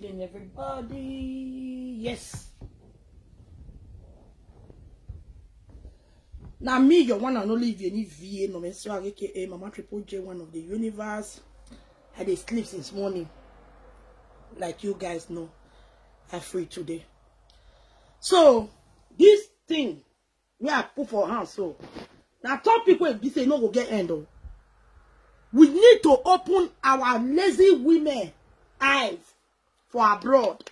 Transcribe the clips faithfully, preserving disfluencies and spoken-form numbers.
evening, everybody. Yes. Now me, your one and only V N V A, no mention aka Mama Triple J, one of the universe. I had sleep since morning. Like you guys know, I'm free today. So this thing we are put for hands. So now top people be say no go get end. Oh. We need to open our lazy women eyes for abroad.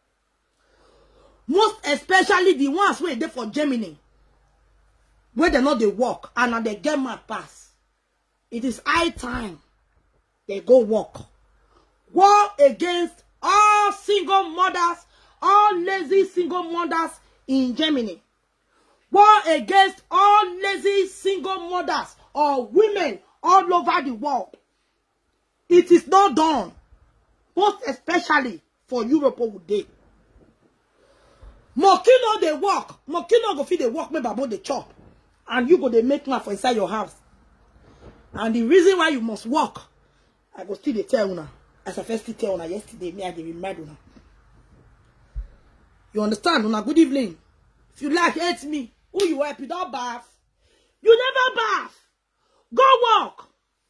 Most especially the ones where they for Germany, where they know they work and now they get mad pass. It is high time they go work. War against all single mothers, all lazy single mothers in Germany. War against all lazy single mothers or women all over the world. It is not done. Most especially for Europe over there. Mokino they work. Mokino go feed they work maybe about the chop. And you go they make money for inside your house. And the reason why you must work, I go still they tell you. As I first tell you yesterday, me I dey remind you. You understand? Una good evening. If you like hate me, who you help you don't bath. You never bath. Go work.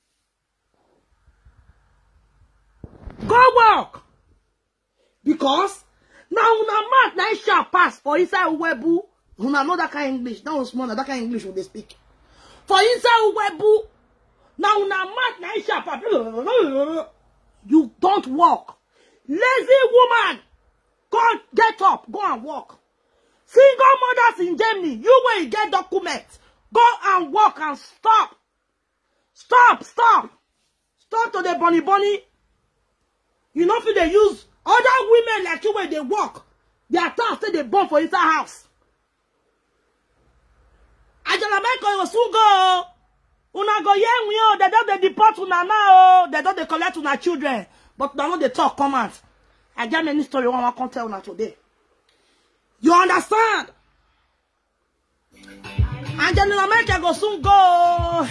Go work. Because now una mat na shall pass for inside Webu. Una know that kind of English. That was small, that kind of English when they speak. For inside Webu, now una mat na shall pass. You don't work. Lazy woman. Go get up. Go and work. Single mothers in Germany, you will get documents. Go and work and stop. Stop, stop. Stop to the bunny bunny. You know if they use other women like you when they work. They are tough say they born for inside house. Ajala Michael was soon go. Una go yen we oh, they don't they deport una now. They don't they collect una children. But now they talk comments. I got many story one can tell una today. You understand? And then in America go soon go.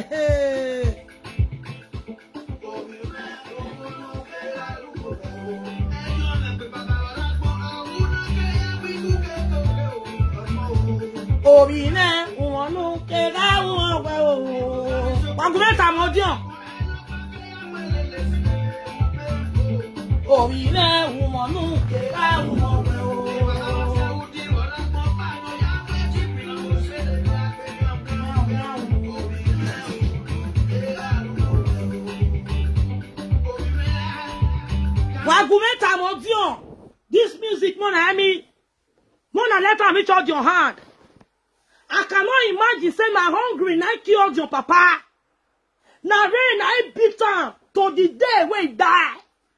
Obine, umonu kega uwe o. Wagumeta modion. Obine, umonu kega uwe o. Wagumeta modion. This music, mona I mean, mona let me charge your hand. I cannot imagine say na hungry na killed your papa. Na rain I beat him to the day when he die.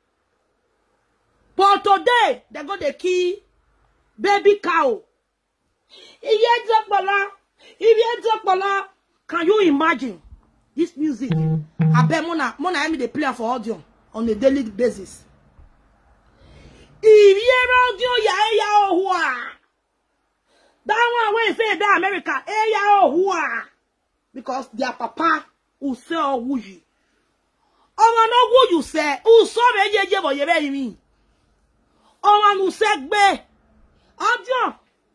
But today they go to kill baby cow. Can you imagine this music? I bet mona mona I mean they play for audio on a daily basis. If you audio ya ya ohua. That one when say that America, eh ya oh because their papa who sell wuji. Oh man, no who you say, who saw me ye ye bo ye be mi. Oh man who say gbe. Adio.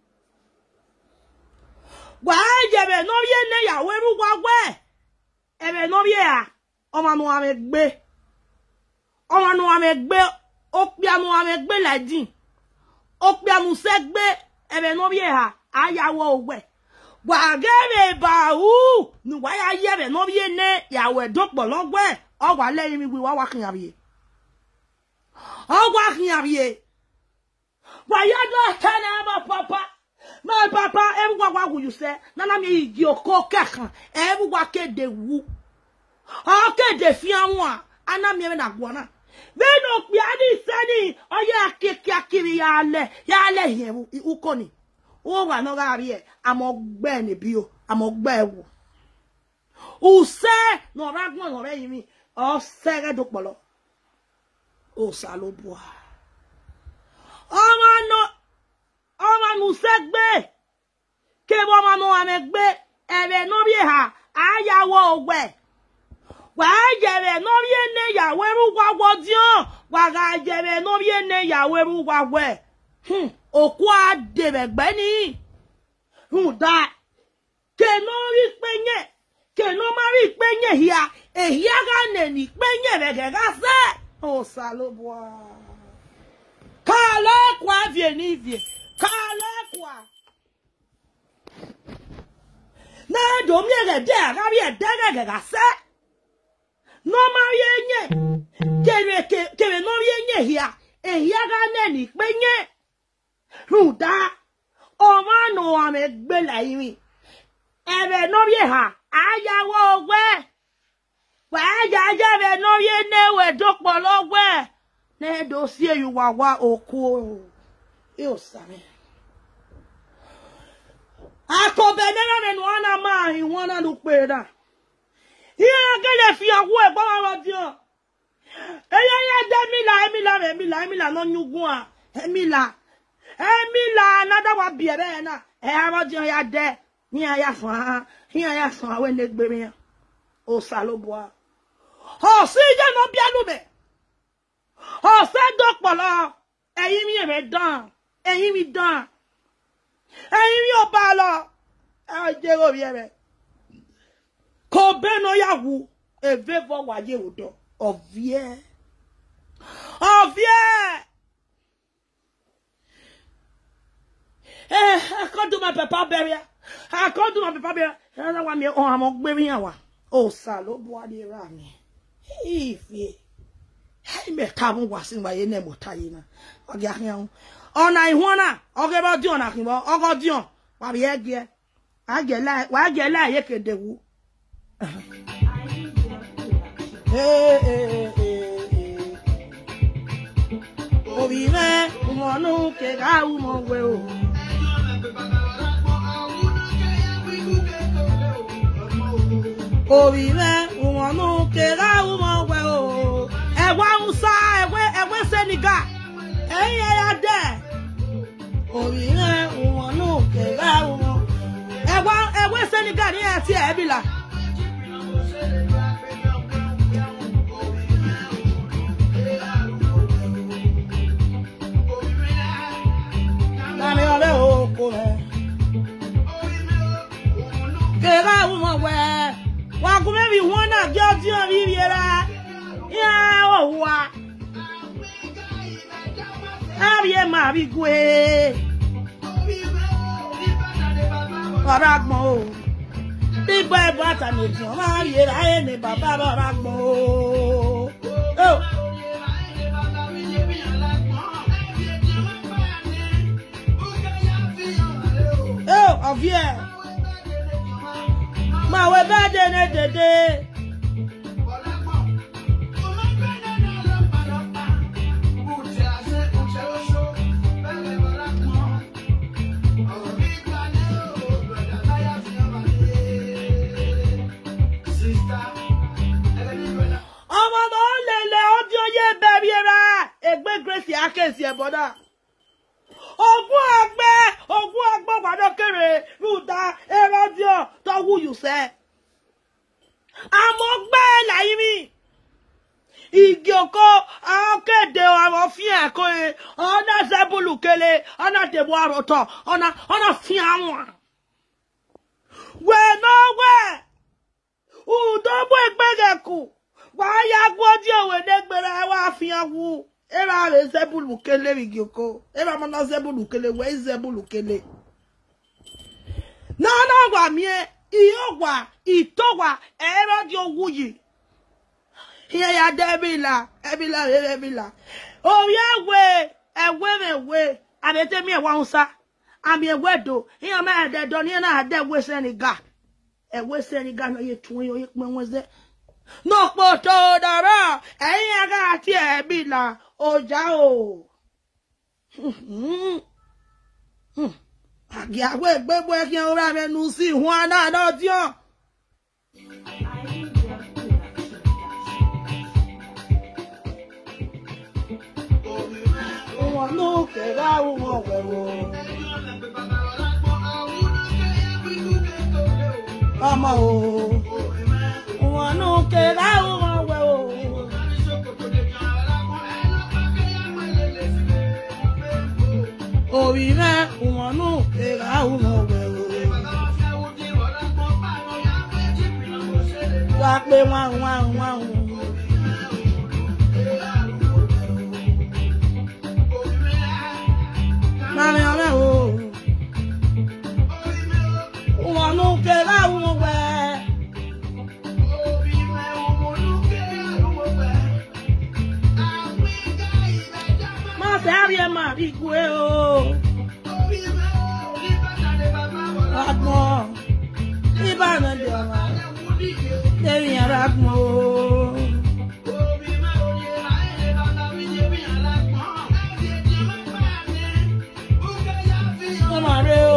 Why ye be no ye ne ya we ru wa we. E be no ye a. Oh man no ame gbe. Oh man no ame gbe. O pe anu ame gbe la din. O pe anu se gbe. Ebe no bie ha ayawo ogbe wa gebe ba u nu wa ya yebe no bie ne ya we dokpo logbe o wa leyin mi wi wa wa kin abiye o wa kin abiye wa ya do kana ba papa my papa e wa wa you say na na mi igi oko kekan e wa ke de wu o ke de fi awon ana mi e na gbo na Beno piani sani oya kekakiri ya le ya le yen uko ni o wa no ga ri e amogbe ni bi o amogbe ewu o se no ragbon no re yin mi o se re dopolo o sa lo bua o ma no o ma nu se gbe ke bo ma no amegbe ebe no bi ha ayawo ogbe wa jere no ye ne ya weru wa wodion wa ga jere no ye ne ya weru wa we hm oku ade begbe ni hu da ke no ri penye ke no ma ri penye hia ehia ga ne ni penye bege ga se o salobwa kale kwa vie ni vie kale kwa na do mi re de ga bi e de ga ga se no ma ye nye kere kere no ye nye hia ehia ga ne ni penye ruda o ma no ame gbe la yin ebe no ye ha ayawo we wa ja ja be no ye ne we dopo lo we ne do si e wa wa oku e o sare akobe ne na no ana ma hi wona lu pe da iya gele fi awo e gba wa dio eya ya de mi la mi la mi la mi la no nyugun a mi la mi la na da wa bi e be na e aro dio ya de ni aya fan ni aya fan we ne gbe mi o salobwa o si je no bi anu me o se dopolo eyin mi e dan eyin mi dan eyin mi o ba lo e je ro bi e be ko be no ya wu e ve vo wa ye odo ovie ovie eh I can't do my papa bury I can't do my papa bury na wa mi o amo gbe mi wa o sa lo bo ade ra mi ifie hai me ka mu wa sin wa ye ne mo tayi na o ge ahian ona ihuna o ge ba di ona kin bo o go di on wa bi e ge a ge la wa ge la ye kedewu eh eh eh o bi me mo nu ke ga u mo we o o bi me mo nu ke ga u mo we o e wa unsa e we e we Senegal e ye ya de o bi me mo nu ke ga u mo e wa e we Senegal ni e ti e bi la Kera uma we wa ku me bi won na je oti o bi bi ra ya o wa abi e ma bi gwe baba gbon o bi gba e ba ta ni ti o ma bi ra e ni baba baba gbon o o oh ovie ma we ba de ne dede ọmọ no lele odi oye bebi era egbe Grace akesi eboda ogun agbe ogun agbo gbado kere ruda erodio to wu you say amogbe laimi igioko akede awon fi eko e ona zebulu kele ona debo aroto ona ona fi awon we no we udogbo egbegeku wa ya gwodi owe degbere wa fi awu era le zebulu kele igioko era mana zebulu kele we zebulu kele na na gwa mi iyogwa itogwa ero di owuyi here ya debila ebila ebila o ya we ewe mewe abete mi e wa unsa ami ewedo here ma de do ni na de we Senegal e we Senegal no ye tun yo ye pe won ze no po to dara eyin aga ti ebila oja o agi awe gbegbo e ki ora me nu si huan na do ti o o no ke ga u mo we wo ama o o no que da un huevo. O vive un no que da un huevo. Guape wan wan wan. Mami ame o. Un no que da un huevo. Sẹ́rí máa rí kú ẹ o. Àgbọ̀n ìbànú di ọ̀rọ̀ lẹ́yìn yàrá gbọ̀n o. Ó máa rí o.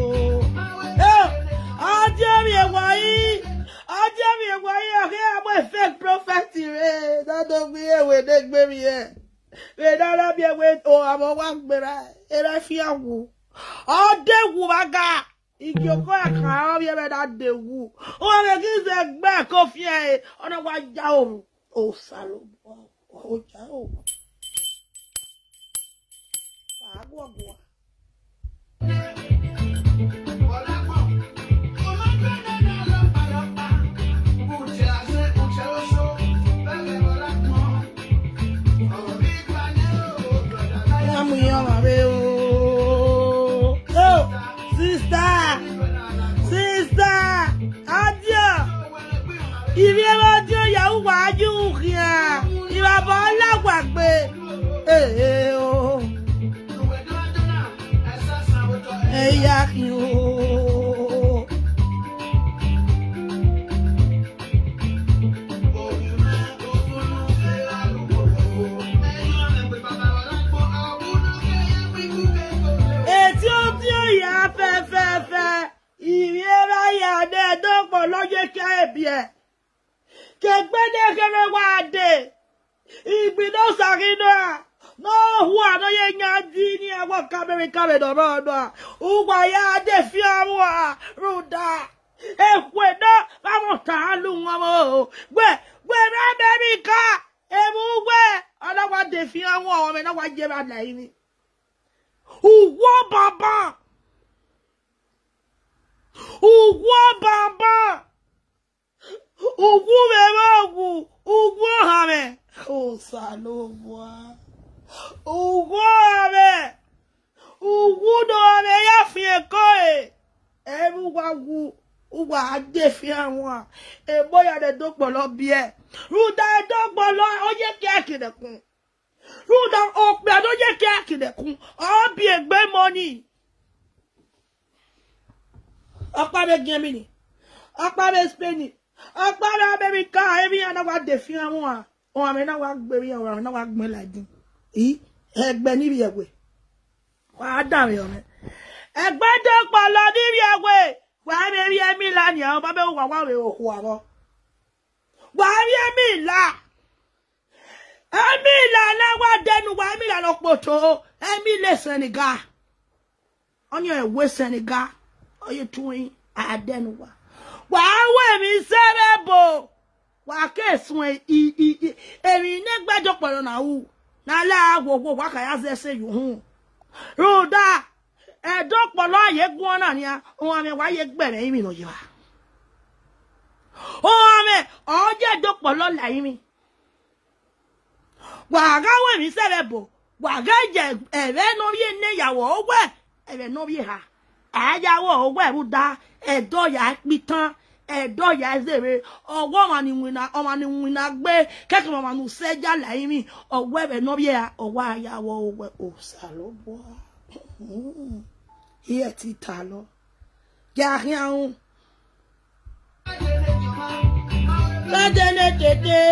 Ọjọ́ mi ẹ̀wọ̀ yìí, ọjọ́ mi ẹ̀wọ̀ yìí ọ̀kẹ́ àmọ́ fake prophet rẹ̀ lọ́dọ̀ gbé ewé dé gbé mi yẹn. We don't have your way or I'm a one better. And I fear woo. Oh, de woo, my God. If you go a car, you better de woo. Oh, I give the back of ye on a white jowl. Oh, salon. Oh, jowl. I go. Sister, sister, adieu. Il vient dire Yahoo wájú kia. Il va pas la guagbe. Eh eh oh. Eh ya yo. Fẹ́ fẹ́ fẹ́ ìrẹ́ra yà dé dọ́pọ̀ lọ́jọ́ kí ẹ bí ẹ kẹgbẹ́dẹ́ kẹrẹ wá dé ìgbìdó sàrínà náà hu àdóyè nyàdí ní ẹwọ́ kámẹ́ríkàmẹ́ dọ̀rọ̀ ọ̀dọ̀ ùgbà yà dé fi àwọn àrùdà èkó náà báwọn tààlù wọn mọ́ o gbẹ gbẹrẹ Amẹ́ríkà èmú gbẹ ọlọ́wọ́ dé fi àwọn ọmọ ẹ̀ náà wá jẹ́ bá lẹ́yìn ni ùwọ́ bàbá. Ugwo baba, ugwo mewagu, ugwo hame, o salobwa, ugwo hame, ugwo do hame ya fiye koe, ebu wagu, ugwa ade fiye mwa, e boya de dokbolo biye, ruda e dokbolo oye keke de kun, ruda okbe oye keke de kun, o biye gbe money. Akpare Germany, akpare Spain, akpare America, every other one defi àwọn o ame na wa gbe ri o ame na wa gbon ladin yi egbe ni bi ewe wa da re o me egbe de polo ni bi ewe wa me ri emi la ni àwọn baba wa wa re oku abo wa ri emi la emi la na wa denu wa emi la lo poto emi le Senegal onyo ewe Senegal oye tuin adenuwa wa we mi serebo wa kesun i i emi ne gbajo poro na wu na la wo wa ka ya se se yu hun roda edo polo aye gun na ni a o ame wa ye gbere yin mi no ye wa o ame o je do polo la yin mi wa ga we mi serebo wa ga je ere no ye ne yawo we ere no ye ha ayawo owo eruda edo ya pitan edo ya zere owo ma ni wina o ma ni wina gbe keke ma nu seja lai mi owo ebe no bia owo ayawo owo o salobo iye ti ta lo ja rian la dene tete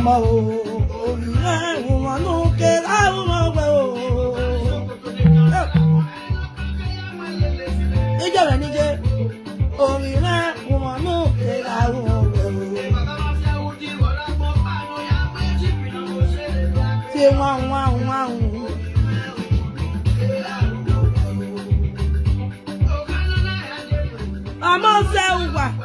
Mama oh, yeah, woman no care, I will go. Nigga, nigga, oh yeah, woman no care, I will go. Say wow, wow, wow. I'm on sale.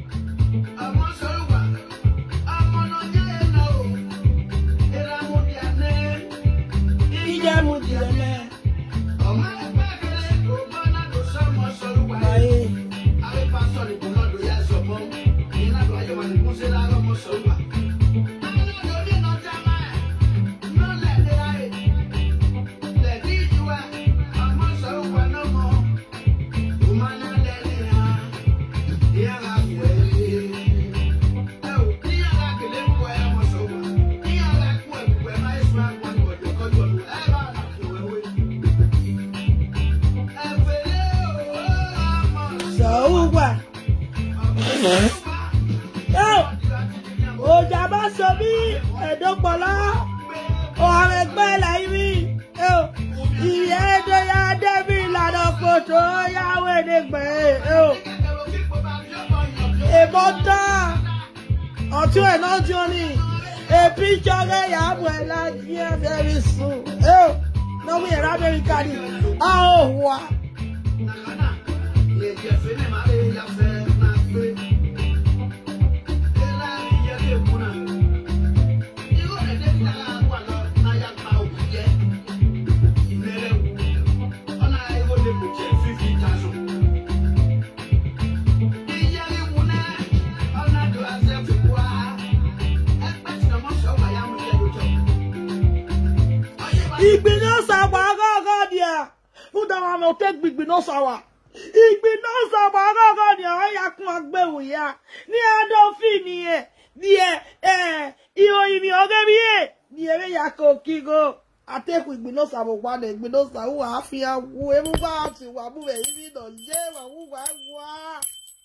One we know who are fear whoever to Wabu even on Jeva who wa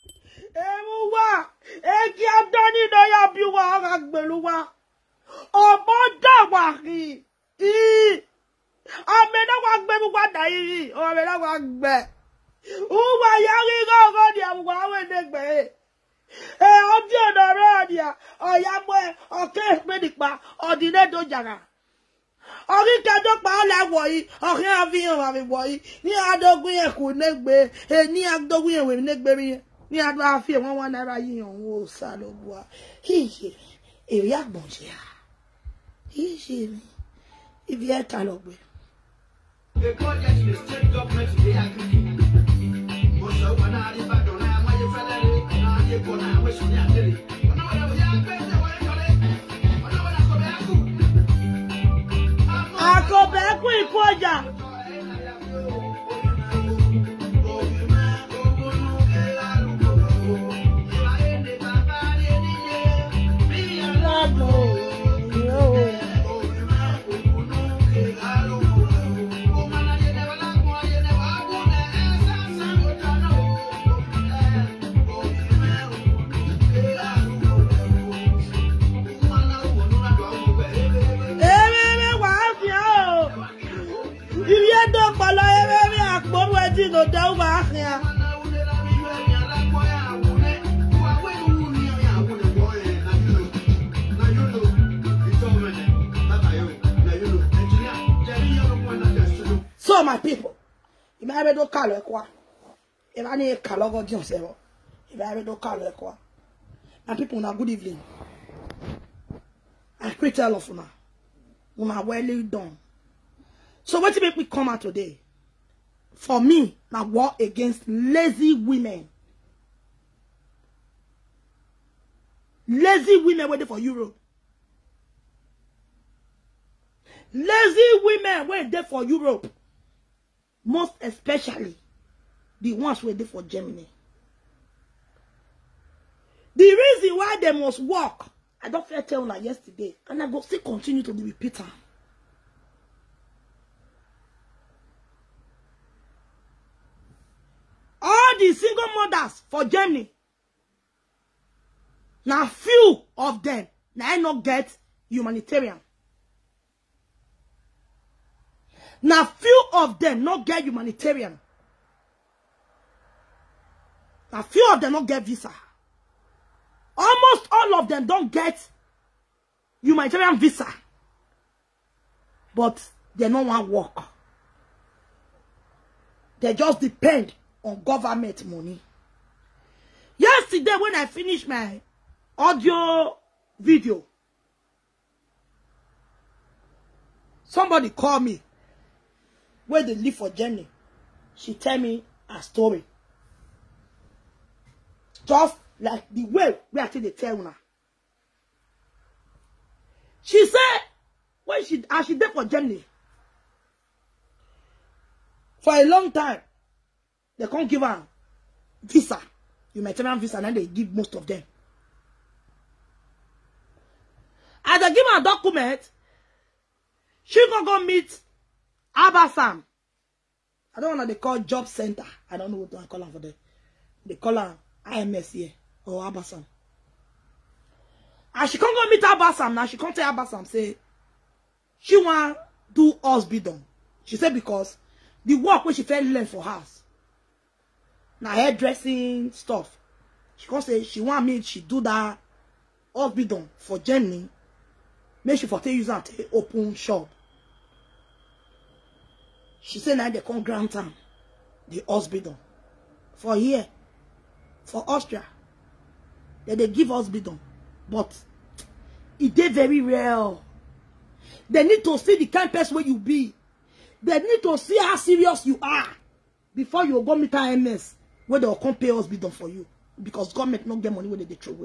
Emuwa Eki Adoni no ya biwa Agbeluwa Oboda Waki E Amena Wagbebu Wadai or Amena Wagbe Uwa Yari go go the Wawe Negbe E Odio Doradia or Yamwe or Case Medicba or the Nedo Jaga. Ori kado pa la woyi ori avion wa mi woyi ni adogun yen ko negbe e ni adogun yen we negbe mi ni ado afi won wa naira yin o sa lo bua ije eri agbonje a ije mi ibi e ka lo gbe the project the state government dey agree mo so wa na ri ba do na ma ye federal na ye ko na we so ni adere ona wa ya gbe se wa kole ona wa ko be aku Akobe ku ikoja no da wa ahia so my people if I ever do call ekwa if I need call go di osero if I ever do call ekwa and people na good evening I greet all of una una well done. So what make me come out today? For me, na war against lazy women. Lazy women waiting for Europe. Lazy women waiting for Europe. Most especially the ones waiting for Germany. The reason why they must work, I don't feel tell you yesterday, and I go still continue to repeat it. All the single mothers for Germany, now few of them now not get humanitarian. Now, few of them not get humanitarian. Now, few of them not get visa. Almost all of them don't get humanitarian visa. But they don't want to work. They just depend on government money. Yesterday, when I finished my audio video, somebody called me where they live for Jenny. She tell me a story. Just like the way we actually they tell her. She said, when she, as she did for Jenny, for a long time, they can't give her visa. Humanitarian visa, and then they give most of them. As they give her a document, she gonna go meet Abasam. I don't know what they call job center. I don't know what I call her for them. They call her I M S here or Abasam. And she can't go meet Abasam now. She can't tell Abasam say she want do hospital. She said because the work when she fell learn for house. Now hairdressing stuff. She can't say she want me she do that hospital for Jenny. Make she for take use and take open shop. She said now they come grant time the hospital for here, for Austria. That they give hospital, but it did very real. They need to see the kind of person where you be. They need to see how serious you are before you go meet I M S where they'll come pay hospital for you because government not get money where they throw away.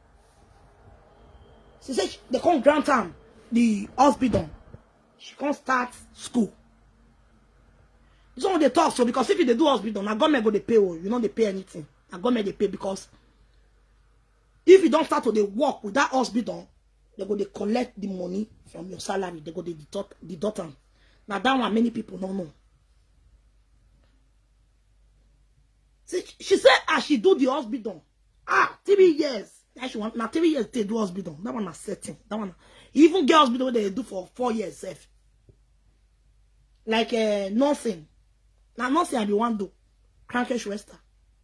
She said she, they can't grant time the hospital. She can't start school. This one they talk so because if they do hospital, now government go they pay. You know they pay anything. Now government they pay because if you don't start to they work with that hospital, they go they collect the money from your salary. They go they deduct deduct them. Now that one many people don't know. See, she said as she do the hospital, ah, three years. That she want now three years they do hospital. That one is certain. That one even get hospital they do for four years safe. Like uh, nothing. Now nothing I be want do. Crankish Wester.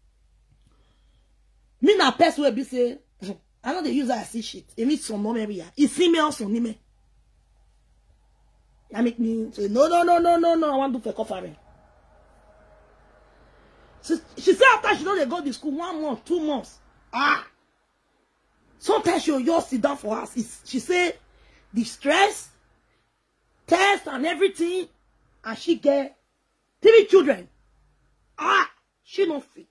Me na person will be say, I know the user I see shit. It means some more area. It see me also me. That make me say no no no no no no. I want to do for coffee. She, she said after she know they go to school one month, two months. Ah. Sometimes she'll just sit down for us. It's, she said the stress, test and everything, and she get three children. Ah, she not fit.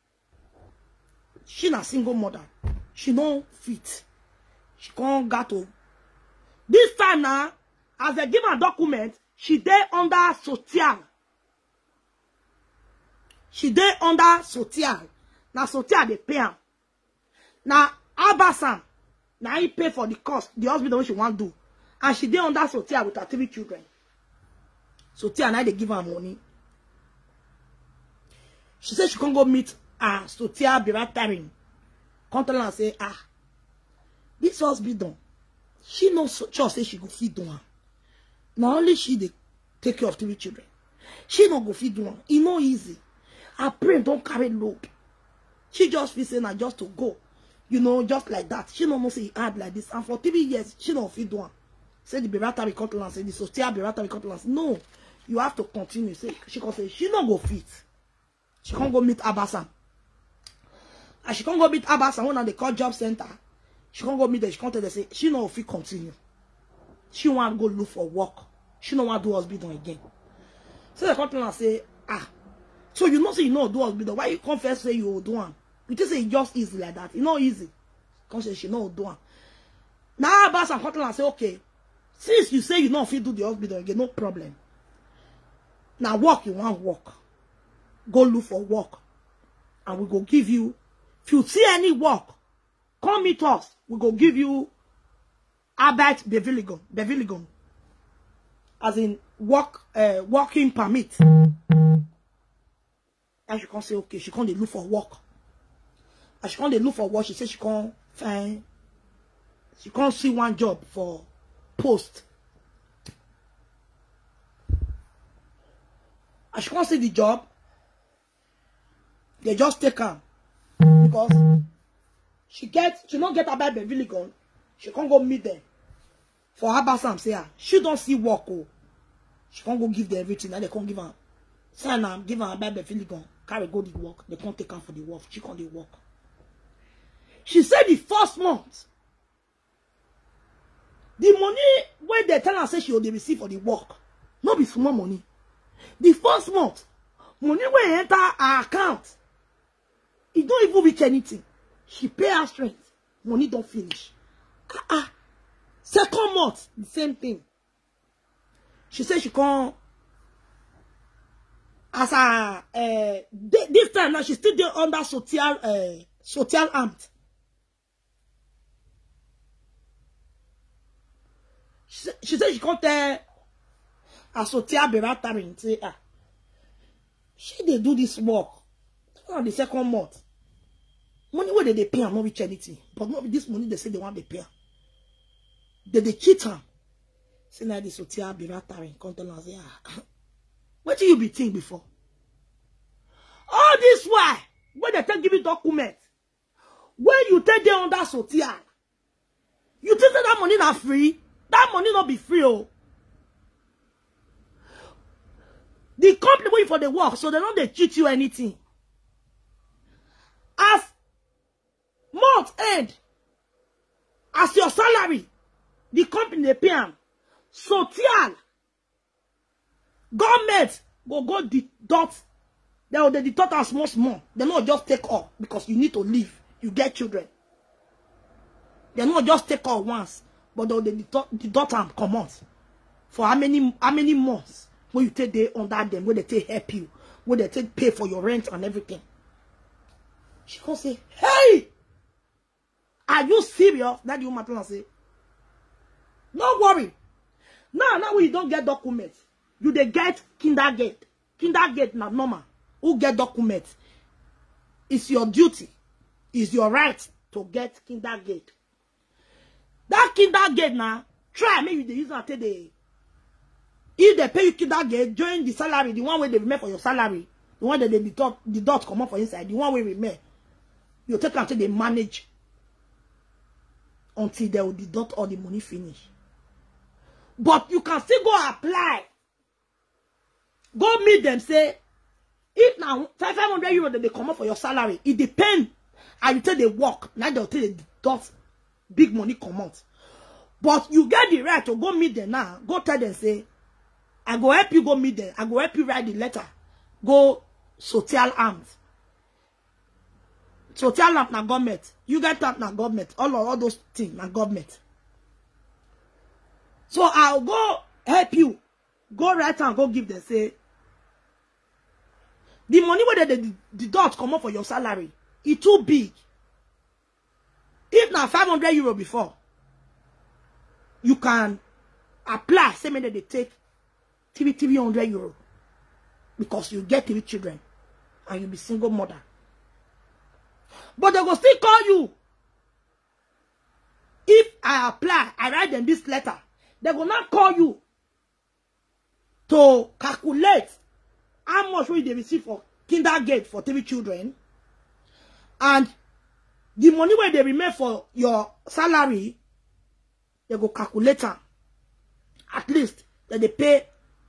She not single mother. She not fit. She can't get to. This time now, as they give her document, she dey under social. She dey under social. Now social they pay her. Now Abasam, now he pay for the cost, the hospital she want to do. And she dey under social with her three children. Social now they give her money. She said she can't go meet her social biratarin. Come tell her and say, ah, this hospital, she no sure say she go feed do her. Not only she they take care of three children. She no go feed do her. It no easy. Her brain don't carry load. She just feel saying just to go. You know, just like that. She don't know say it hard like this. And for three years, she don't feed do her. Say the biratarin come tell her, say the social biratarin come tell her. No, you have to continue. Say she can say she no go fit. She can't go meet Abasam. And she can't go meet Abasam when they call job center. She can't go meet them. She can't tell them say she no fit continue. She want to go look for work. She don't want to do hospital again. So they come tell her say, ah, so you know say you know do hospital. Why you confess say you will do one? You just say it just easy like that. It's not easy. Come say she know do one. Now Abasam come tell her say, okay, since you say you know fit do the hospital again, no problem. Now work you want work. Go look for work. And we go give you, if you see any work, come meet us. We go give you Arbeit Bewilligung. Bewilligung. As in work, uh, working permit. And she can't say, okay, she can't look for work. And she can't look for work. She said she can't find, she can't see one job for post. And she can't see the job. They just take her. Because she gets, she don't get her by Beverly gun. She can't go meet them. For her Bassam say her, she don't see work. Oh. She can't go give them everything. And they can't give her. Say now, give her a by Beverly gun. Carry go the work. They can't take her for the work. She can't do work. She said the first month, the money where they tell her say she will receive for the work, not be small money. The first month, money where enter her account, it don't even reach anything. She pay her strength, money don't finish. Ah, ah. Second month, the same thing. She said she can't. As a uh, this time now, she still there under social uh, social amt. She, she said she can't tell a social berataring say ah. She they do this work on the second month. Money where they, they pay and not reach anything, but not this money they say they want to pay. They they cheat her. Say now the social berataring come tell her say ah. What do you be thinking before? All this why when they take give you document, when you take them under social, you think that, that money not free? That money not be free. Oh, the company wait for the work, so they don't they cheat you anything. As month end, as your salary, the company they pay them. Social. Government will go deduct. They will deduct as small small. They not just take all because you need to live. You get children. They not just take all once, but they will deduct, deduct and come out. For how many how many months when you take day under them, when they take help you, when they take pay for your rent and everything. She can say, hey, are you serious? That you matter and say, don't worry. Now, now when you don't get documents. You they get kindergate. Kindergate not normal. Who get documents? It's your duty. It's your right to get kindergate. That kindergate now, try maybe they use until they if they pay you kindergate, join the salary, the one way they remain for your salary, the one that they deduct the dot come up for inside, the one way remain. You take until they manage until they will deduct all the money finish. But you can still go apply. Go meet them, say, if now five hundred euros that they come up for your salary, it depends. And you tell they work, now they'll tell they deduct big money come out. But you get the right to go meet them now. Go tell them, say, I go help you go meet them. I go help you write the letter. Go social arms. Social arms na government. You get that na government. All of all those things na government. So I'll go help you. Go write and go give them, say, the money where they deduct come up for your salary, it's too big. If now five hundred euro before, you can apply, say maybe they take three hundred euro because you get three children and you'll be single mother. But they will still call you. If I apply, I write them this letter, they will not call you to calculate how much will they receive for kindergarten for three children and the money where they remain for your salary, they go calculate them. At least that they pay,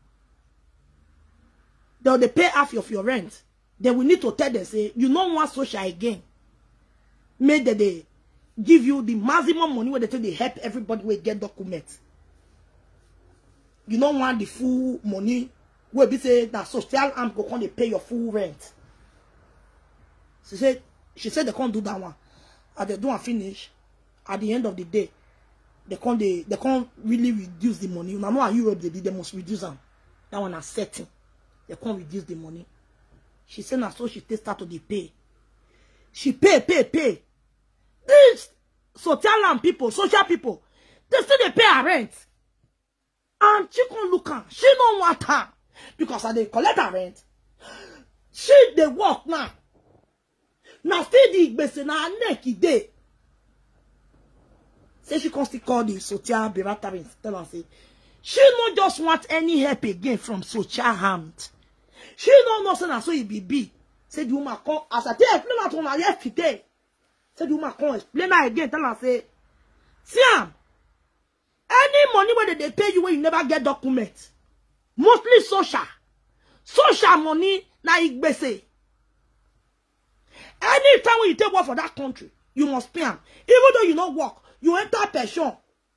they they pay half of your rent. They will need to tell them, say, you don't want social again. Make that they give you the maximum money where they tell they help everybody will get documents. You don't want the full money where be say that social arm go on they pay your full rent. She said she said they can't do that one. And they don't finish. At the end of the day, they can't they, they can't really reduce the money. Now in Europe they did, they must reduce them. That one is setting. They can't reduce the money. She said now so she start to the pay. She pay, pay, pay. These social arm people, social people, they still they pay her rent. And she can't look her. She don't want her. Because they collect her rent. She they work now. Now still the gbese na neck day. Say she constantly call the social Beratarin. Tell her, say, she not just want any help again from social harmed. She don't know, say, so it be be. Say, the woman come, as I tell explain that one yesterday. Say, the woman come, explain that again. Tell her, say, Siam, any money where they pay you when you never get documents, mostly social. Social money, na igbese. Anytime when you take work for that country, you must pay them. Even though you don't work, you enter pension.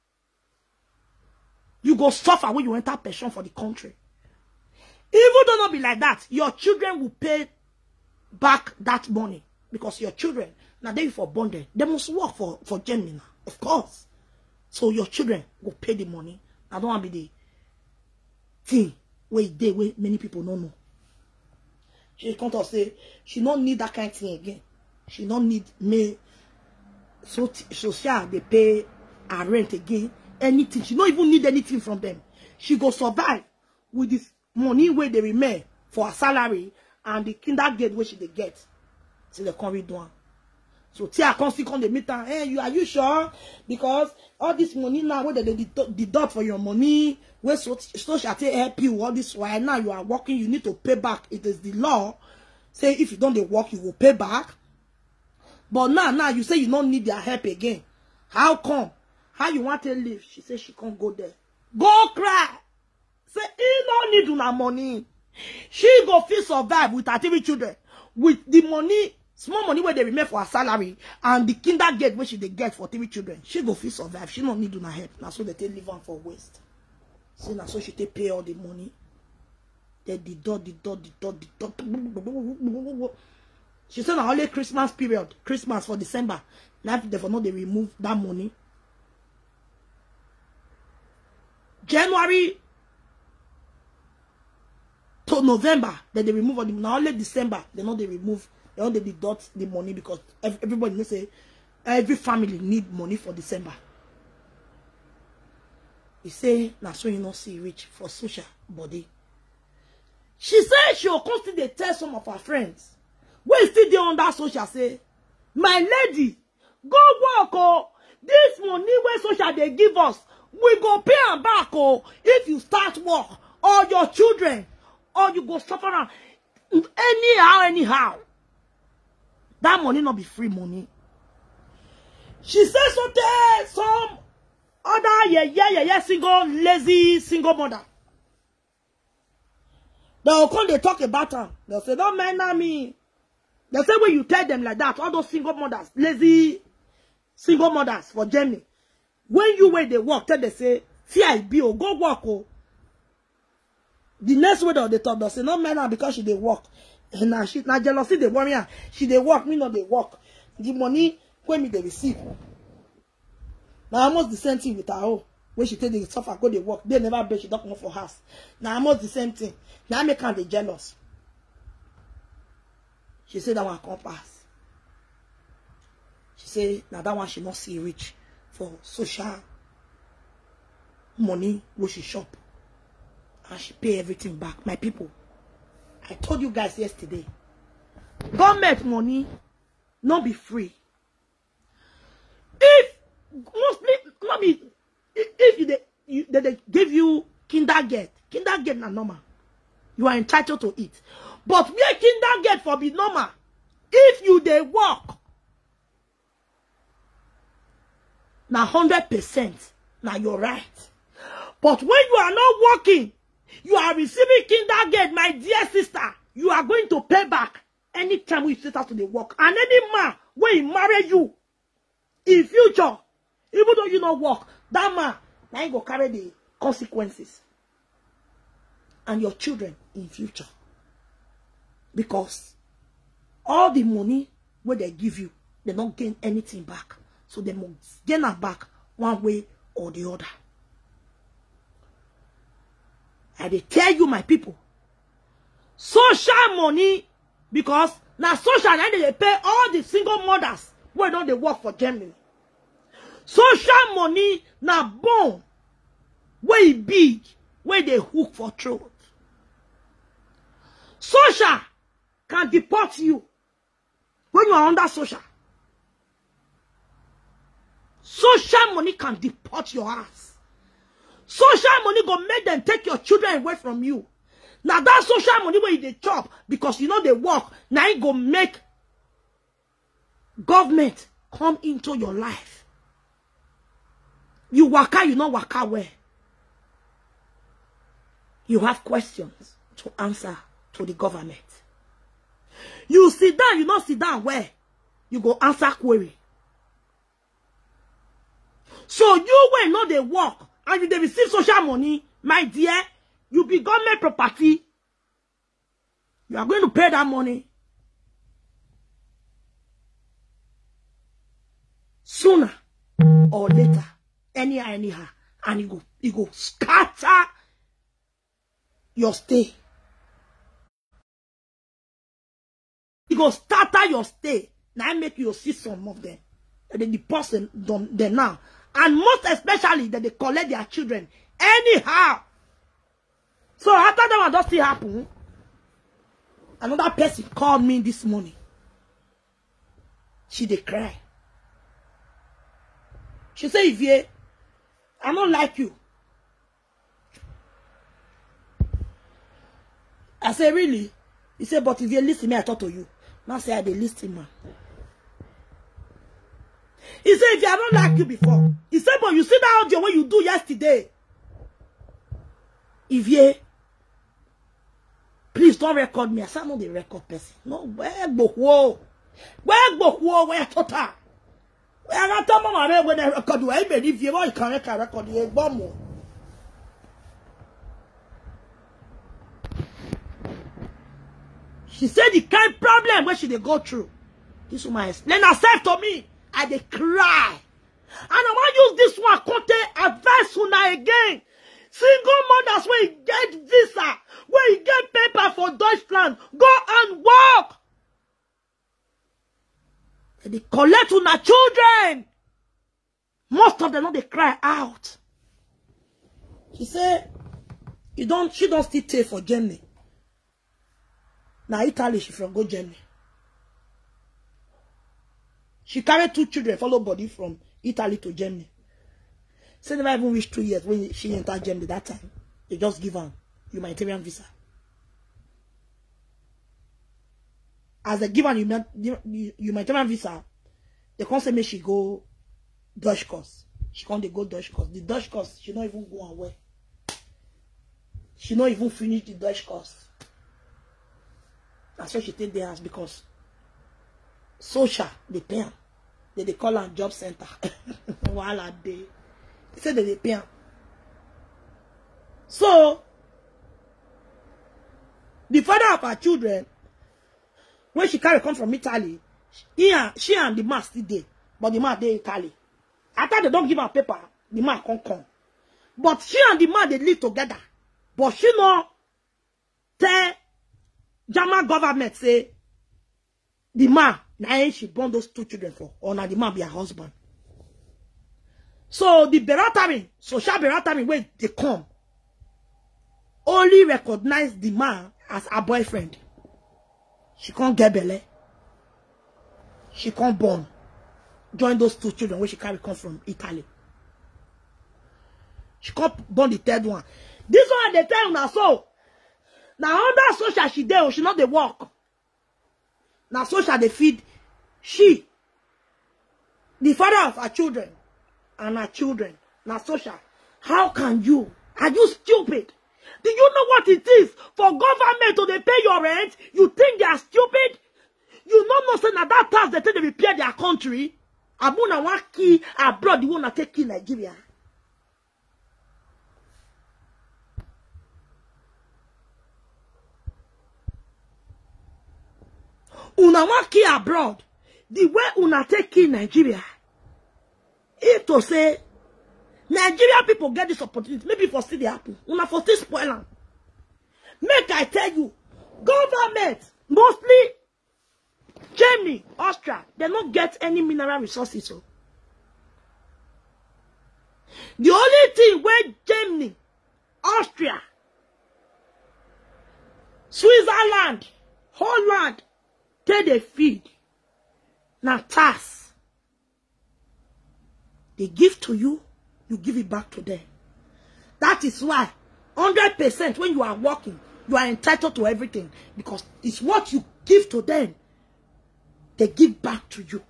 You go suffer when you enter pension for the country. Even though not be like that, your children will pay back that money. Because your children, now they for bonded, they must work for, for Germany now, of course. So your children will pay the money. I don't want to be the thing where they where many people don't know. She can't say she don't need that kind of thing again. She don't need me so social they pay her rent again. Anything. She don't even need anything from them. She go survive with this money where they remain for her salary and the kindergarten where she they get. So they can't read one. So Tia can't see come the meet her. Hey, you are you sure? Because all this money now where they deduct for your money, where so so shall they help you all this while now you are working, you need to pay back. It is the law. Say if you don't they work, you will pay back. But now, now you say you don't need their help again. How come? How you want to live? She said she can't go there. Go cry. Say he don't need una money. She go feel survive with her three children. With the money, small money where they remain for her salary and the kindergarten where she they get for three children. She go feel survive. She don't need una help. Now so they take live on for waste. See now so she take pay all the money. They deduct, deduct, deduct, deduct. She said only Christmas period, Christmas for December. Now therefore not they remove that money. January to November, then they remove all the now only December, they know they remove, they know they deduct the money because everybody knows say every family need money for December. He say now so you know see rich for social body. She said she will constantly tell some of her friends. When still there on that social say, my lady, go work oh. This money where social they give us, we go pay them back oh. If you start work, or your children, or you go suffer around. Anyhow, anyhow. That money not be free money. She says something, some other yeah, yeah, yeah, yeah, single, lazy, single mother. They'll come, they talk about her. They'll say, don't mind me. They say when you tell them like that, all those single mothers, lazy single mothers for Germany, when you wait they work, tell they say, see I be oh, go work oh. The next way they talk, they say, no man because she they work. And now she now jealousy they worry her. She they work, me not they work. The money when me they receive. Now almost the same thing with her oh. When she tell they suffer, go they work. They never bet she don't come for house. Now almost the same thing. Now make her they jealous. She said that one can't pass. She said now that one she not see rich for social money where she shop. And she pay everything back. My people, I told you guys yesterday, government money not be free. If mostly not be if they, you, they, they give you kindergarten, kindergarten are normal. You are entitled to it. But where kindergarten for be normal, if you they work, now hundred percent, now you're right. But when you are not working, you are receiving kindergarten, my dear sister, you are going to pay back anytime you sit out to the work. And any man when he marry you in future, even though you not work, that man now you go carry the consequences. And your children in future. Because all the money where they give you, they don't gain anything back. So they must gain it back one way or the other. I they tell you, my people, social money, because now social now they pay all the single mothers where don't they work for Germany. Social money now bone way big where they hook for throat. Social can deport you when you are under social. Social money can deport your ass. Social money go make them take your children away from you. Now that social money where they chop because you know they work, now it go make government come into your life. You waka, you know waka where. You have questions to answer to the government. You sit down, you not sit down where. You go answer query. So you will not they work and you they receive social money, my dear, you be government property. You are going to pay that money. Sooner or later, anyhow, anyhow, and you go, you go scatter your stay. You go scatter your stay. Now I make you see some of them. And then the person done them now. And most especially that they collect their children. Anyhow. So after that one does still happen. Another person called me this morning. She dey cry. She said, Ivie, I don't like you. I said, really? He said, but if you listen me, I talk to you. Now say I dey listen, man. He said, if I don't like you before. He said, but you see that audio what you do yesterday. Ivie, please don't record me. I said, I'm not the record person. No, where go whoa? Where go whoa? Where total? Where I tell my when I record you, I believe you can record you. Bomb. She said the kind of problem where she they go through. This woman explain herself to me. I they cry. And I want to use this one content advice una again. Single mothers where you get visa, where you get paper for Deutschland, go and work. And they collect una children. Most of them, they cry out. She said, you don't, she don't still take for Germany. Now Italy, she from go Germany. She carried two children, follow body from Italy to Germany. She never even reached two years when she entered Germany that time. They just give her humanitarian visa. As they give her humanitarian visa, they can't say me she go Dutch course. She can't go Dutch course. The Dutch course, she don't even go away. She don't even finish the Dutch course. That's why she take the house because social, they pay her. They, they call her job center. While a day. They say that they pay her. So, the father of her children, when she carry come from Italy, he and, she and the man still there. But the man they Italy. After they don't give her paper, the man can't come. But she and the man, they live together. But she know, tell German government say, the man, now she born those two children for, or now the man be her husband. So the Beratami, social Beratami, where they come, only recognize the man as her boyfriend. She can't get belly. She can't born. Join those two children where she carry come from Italy. She can't born the third one. This one they tell now so. Now under social she there, she not they work. Now social they feed she, the father of her children, and her children. Now social, how can you? Are you stupid? Do you know what it is for government to they pay your rent? You think they are stupid? You don't know say that that tax they take to repair their country. Abuna want key abroad, you wanna take key Nigeria. Una want key abroad. The way una take key Nigeria. If to say Nigeria people get this opportunity, maybe for still the happen. Una for still spoil them. Make I tell you, government, mostly Germany, Austria, they don't get any mineral resources. So. The only thing where Germany, Austria, Switzerland, Holland, take they feed. Now tax. They give to you, you give it back to them. That is why one hundred percent when you are working, you are entitled to everything. Because it's what you give to them, they give back to you.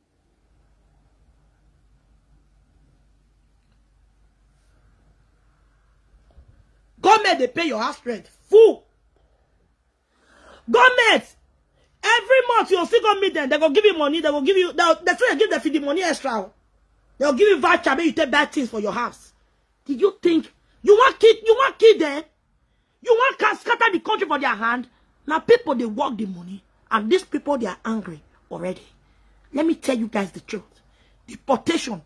Government, they pay your house rent. Full. Government, every month you'll still go meet them. They will give you money. They will give you, they'll, they say they give the money extra. They'll give you voucher, maybe you take bad things for your house. Did you think, you want kid, you want kid there? You want to scatter the country for their hand? Now people, they work the money. And these people, they are angry already. Let me tell you guys the truth. Deportation.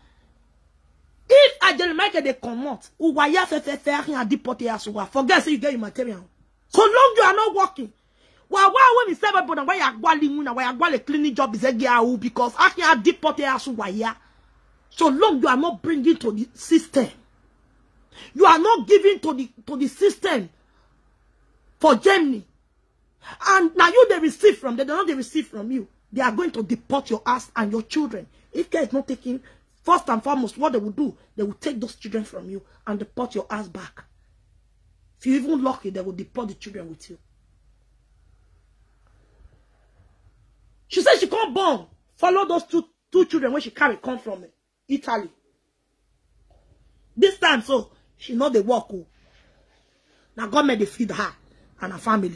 If I didn't make it, they come out. Uwaya fe fe fe and deported as well. Forget so you get your material. So long you are not working. Why why when we say about why you are going why you are cleaning job is a because I can deported as well. So long you are not bringing to the system. You are not giving to the to the system for Germany. And now you they receive from them, they don't they receive from you. They are going to deport your ass and your children. If care is not taking, first and foremost, what they will do, they will take those children from you and deport your ass back. If you're even lucky, they will deport the children with you. She said she can't born. Follow those two, two children when she carry come from Italy. This time, so, she know they walk. Oh. Now government they feed her and her family.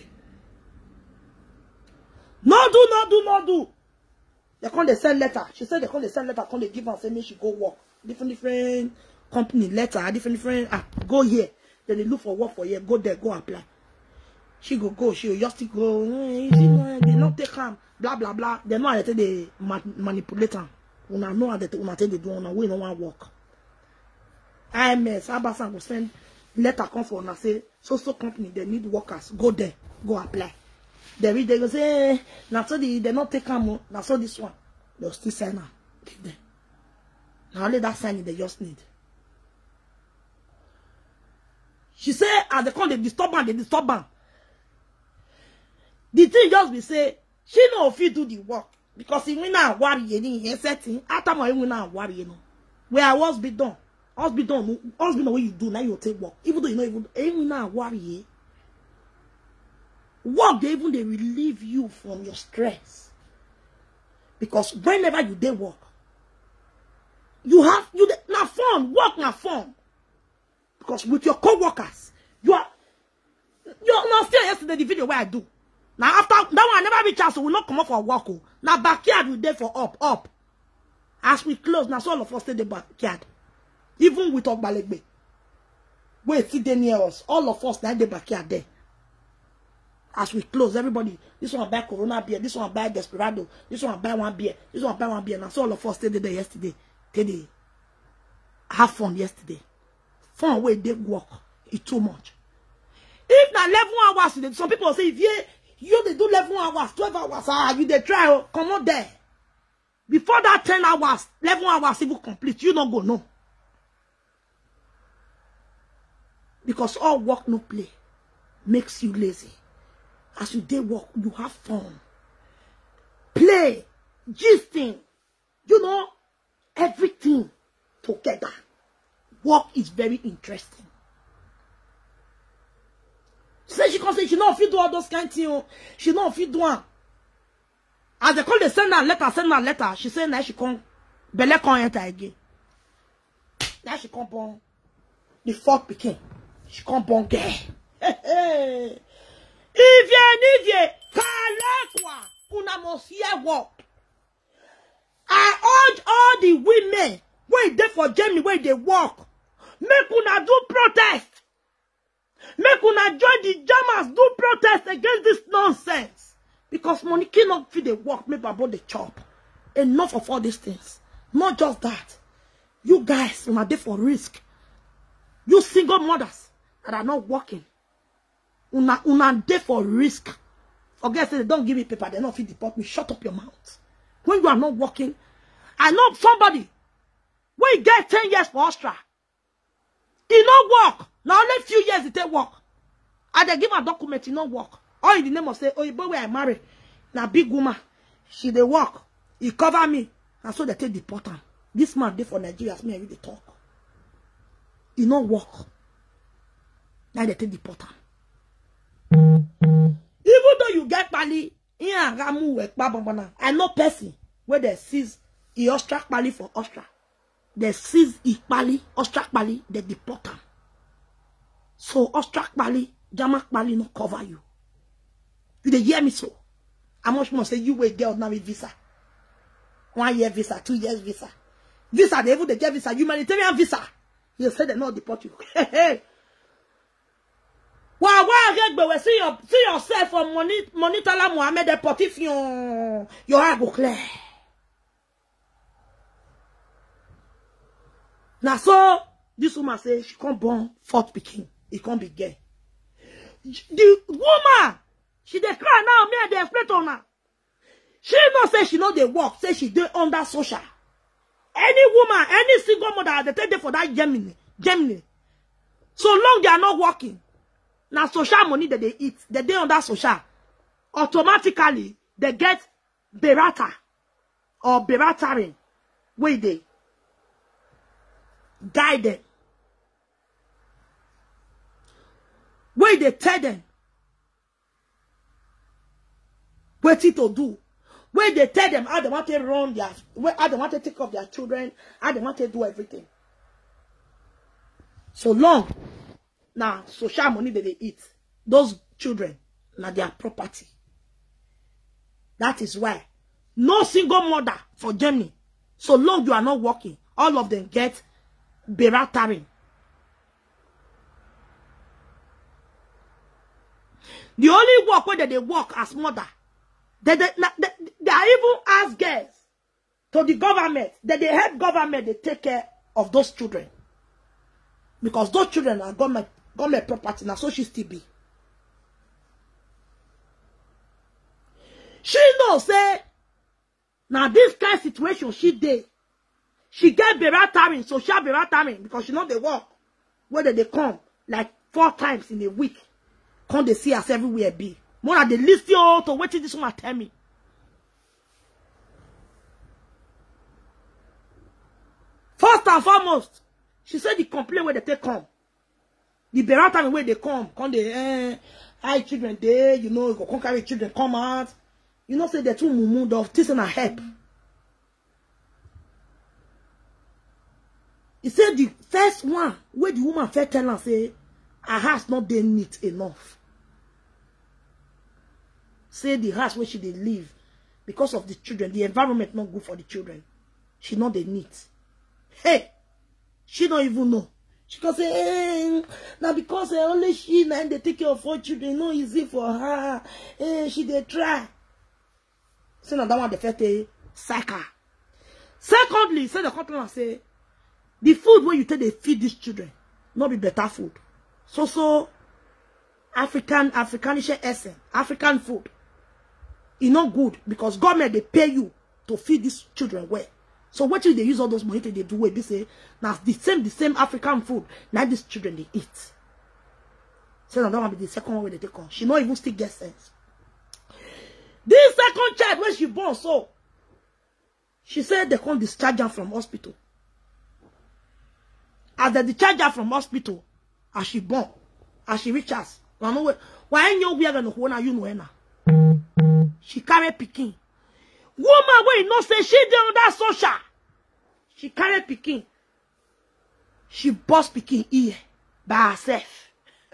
No do, no do, no do. They can't they send letter. She said they can't they send letter, can't they give her and say me she go work. Different different company letter, different different ah, go here. Then they look for work for here, go there, go apply. She go go, she will just go, mm, they not take her, blah blah blah. They know how they they manipulate her. Una know how they una take they do una we no want work. I M S Abasan will send letter come for una say so so company they need workers. Go there, go apply. They read, they go say, now so the, they not take them, now so this one. They'll still sign them. Give them. Now only that signing they just need. She say, as they call the disturb them, they disturb them. The thing just be say, she know if you do the work. Because he will not worry, he setting. After my will not worry, you know. Where was be done. Us be done. Us be know what you do, now you take work. Even though you know, even, he will not worry. Work, they even they relieve you from your stress. Because whenever you dey work, you have you now fun, work now fun. Because with your co-workers, you are you're not still yesterday the video where I do. Now after that one I never reach out, so we not come up for work. Now backyard we there for up, up. As we close, now so all of us stay the backyard. Even with our balegbe. Wait, see they near us. All of us now in the backyard there. As we close, everybody, this one buy Corona beer, this one buy Desperado, this one buy one beer, this one buy one beer. Now, so all of us stayed there yesterday. They have fun yesterday. Fun where they work. It's too much. If na eleven hours, some people say, if you, you they do eleven hours, twelve hours, ah, you they try, oh, come on there. Before that ten hours, eleven hours, even complete, you don't go, no. Because all work, no play, makes you lazy. As you day work, you have fun. Play, gisting, you know, everything together. Work is very interesting. She said she can't say she know if you do all those kind of things. She know if you do one. As they call they send her letter, send her letter. She said now she can't Belle can't enter again. Now she can't born the fourth became. She can't born girl. If you need you, kalakwa, una must hear work. I urge all the women where they for Germany where they work. Make una do protest. Make una join the Germans do protest against this nonsense. Because money cannot feed the work, make about the chop. Enough of all these things. Not just that. You guys, una there for risk. You single mothers that are not working. Una, una there for risk. Forget say they don't give me paper, they don't feed deport me. Shut up your mouth. When you are not working, I know somebody when you get ten years for Austria, he not work. Now only few years it take work. And they give a document, he not work. All in the name of say, oh, boy, where I marry, now big woman, she they work. He cover me. And so they take deport him. This man dey for Nigeria, as me and you dey talk. He no work. Now they take the portal. Even though you get pali, I know person where they seize the Austria pali for Austria. They seize the pali, Austria pali, they deport them. So Austria pali, Jamak pali no cover you. You dey hear me so? How much more say you will get now with visa? One year visa, two years visa. Visa, they even they get visa, humanitarian visa. You say they not deport you. Hey. Wow, wow, we see your see yourself for money monitor la Mohamed deport if your your eye go clear. Now so this woman say she can't born fourth pikin. It can't be gay. The woman, she dey cry now, me they explain to her. She not say she know they work, say she dey under social. Any woman, any single mother, they take them for that Germany. Germany. So long they are not working. Now social money that they eat, they dey under social. Automatically, they get berata or berataring. Where they guide them. Where they tell them what to do. Where they tell them how they want to run their, how they want to take care of their children, how they want to do everything. So long, now social money that they eat, those children, now their property. That is why no single mother for Germany, so long you are not working, all of them get berataring. The only work where they work as mother, They, they, they, they are even ask girls to the government that they help government they take care of those children. Because those children are government, government property. Now so she still be. She knows say now this kind of situation she did. She get berataring, social berataring, because she know they work. Whether they come like four times in a week. Come they see us everywhere be. More than they list you to wait till this woman tell me. First and foremost, she said the complaint where they take come. The berata where they come, come they eh, hi children there, you know, you go carry children come out. You know, say they're too mumu of this and a help. He said the first one where the woman first tell her say her house not they neat enough. Say the house where she did live because of the children, the environment not good for the children. She know they need. Hey, she don't even know. She can say, hey, now because uh, only she and they take care of four children, no easy for her. Hey, she they try. Say now that one the first day, sack her. Secondly, say the company say the food where you take they feed these children, not be better food. So so African Africanish essence, African food. It's not good because government they pay you to feed these children well. So what do they use all those money to they do it? They say now the same the same African food now these children they eat. So now that will be the second one where they take on. She not even still get sense. This second child when she born so she said they can't discharge her from hospital. As they discharge her from hospital, as she born, as she reach us, why ain't you we are gonna hold you know now? She carry pikin. Woman wey no say she dey under social. She carry pikin. She bust pikin ear by herself.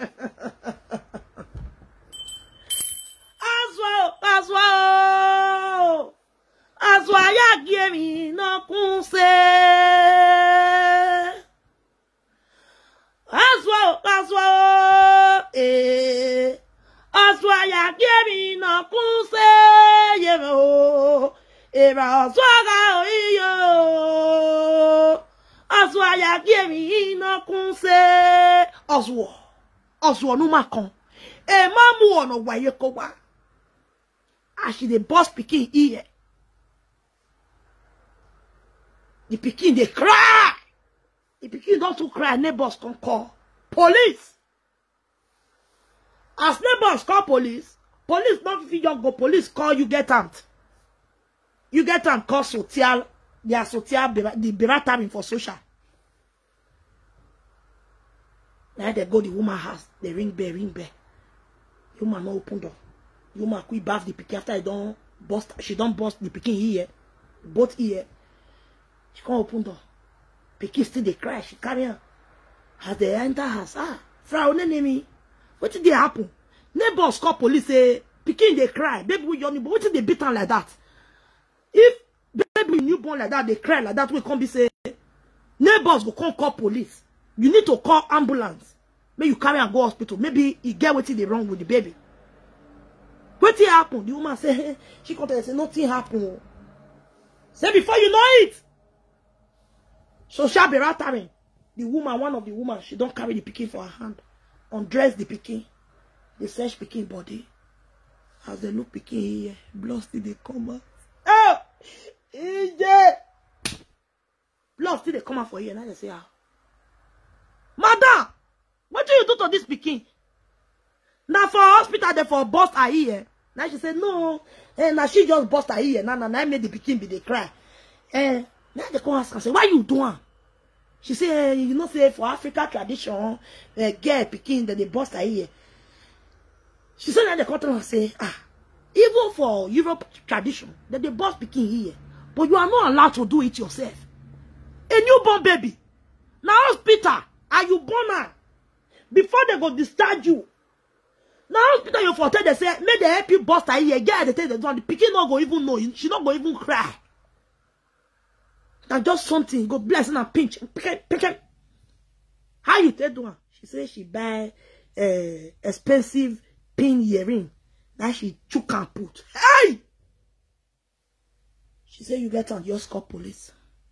Aswa, aswa, aswa ya gemi no kunse. Aswa, aswa, eh. Aswa ya gemi no kunse yemo. Eba aswa iyo. Aswa ya gemi no kunse. Aswa, aswa no makon. E mamu ono waye kowa. As she the boss pikin ear. The pikin they cry. The pikin don't to cry. Neighbors can call police. As neighbors call police, police not if you don't go police call you get out. You get out call social they are social, the berating for social. Now they go the woman house, they ring bell, ring bell. The woman no open door. The woman quick bath the pikin after I don't bust, she don't bust the pikin here, both here. She can't open door. Pikin still they cry, she carry her. As they enter house, ah, Frau Nenemi, what did they happen? Neighbors call police, say, pikin they cry, baby with your newborn, what did they beat her like that? If baby newborn like that, they cry like that, we can't be say, neighbors go come call police. You need to call ambulance. Maybe you carry and go hospital. Maybe you get what they wrong with the baby. What did happen? The woman say, hey, she come tell say nothing happened. Say before you know it. So she be rattling. The woman, one of the woman, she don't carry the pikin for her hand. Undress the pikin. They search pikin body. As they look pikin here, blood still they come out. Oh! E J! Blood still they come out for here. Now they say, ah. Madam! What do you do to this pikin? Now for hospital, they for bust her ear. Now she said, no. Eh, now she just bust her ear. Now, now, now I made the pikin be they cry. Eh, now they come ask her, say, why you doing? She say, eh, you know, say for Africa tradition, uh, girl pikin that they bust her ear. She said that they come to her and say, ah, even for Europe tradition, that they bust pikin here, but you are not allowed to do it yourself. A newborn baby. Now hospital, are you born her? Before they go discharge you. Now hospital you for tell they say, make they help you bust her ear. Girl, they tell the one, the pikin not go even know, she not go even cry. And just something, go bless and pinch. Pick pick How you tell one? She say she buy uh, expensive pin earring. Now she chook and put. Hey! She say you get on your call police.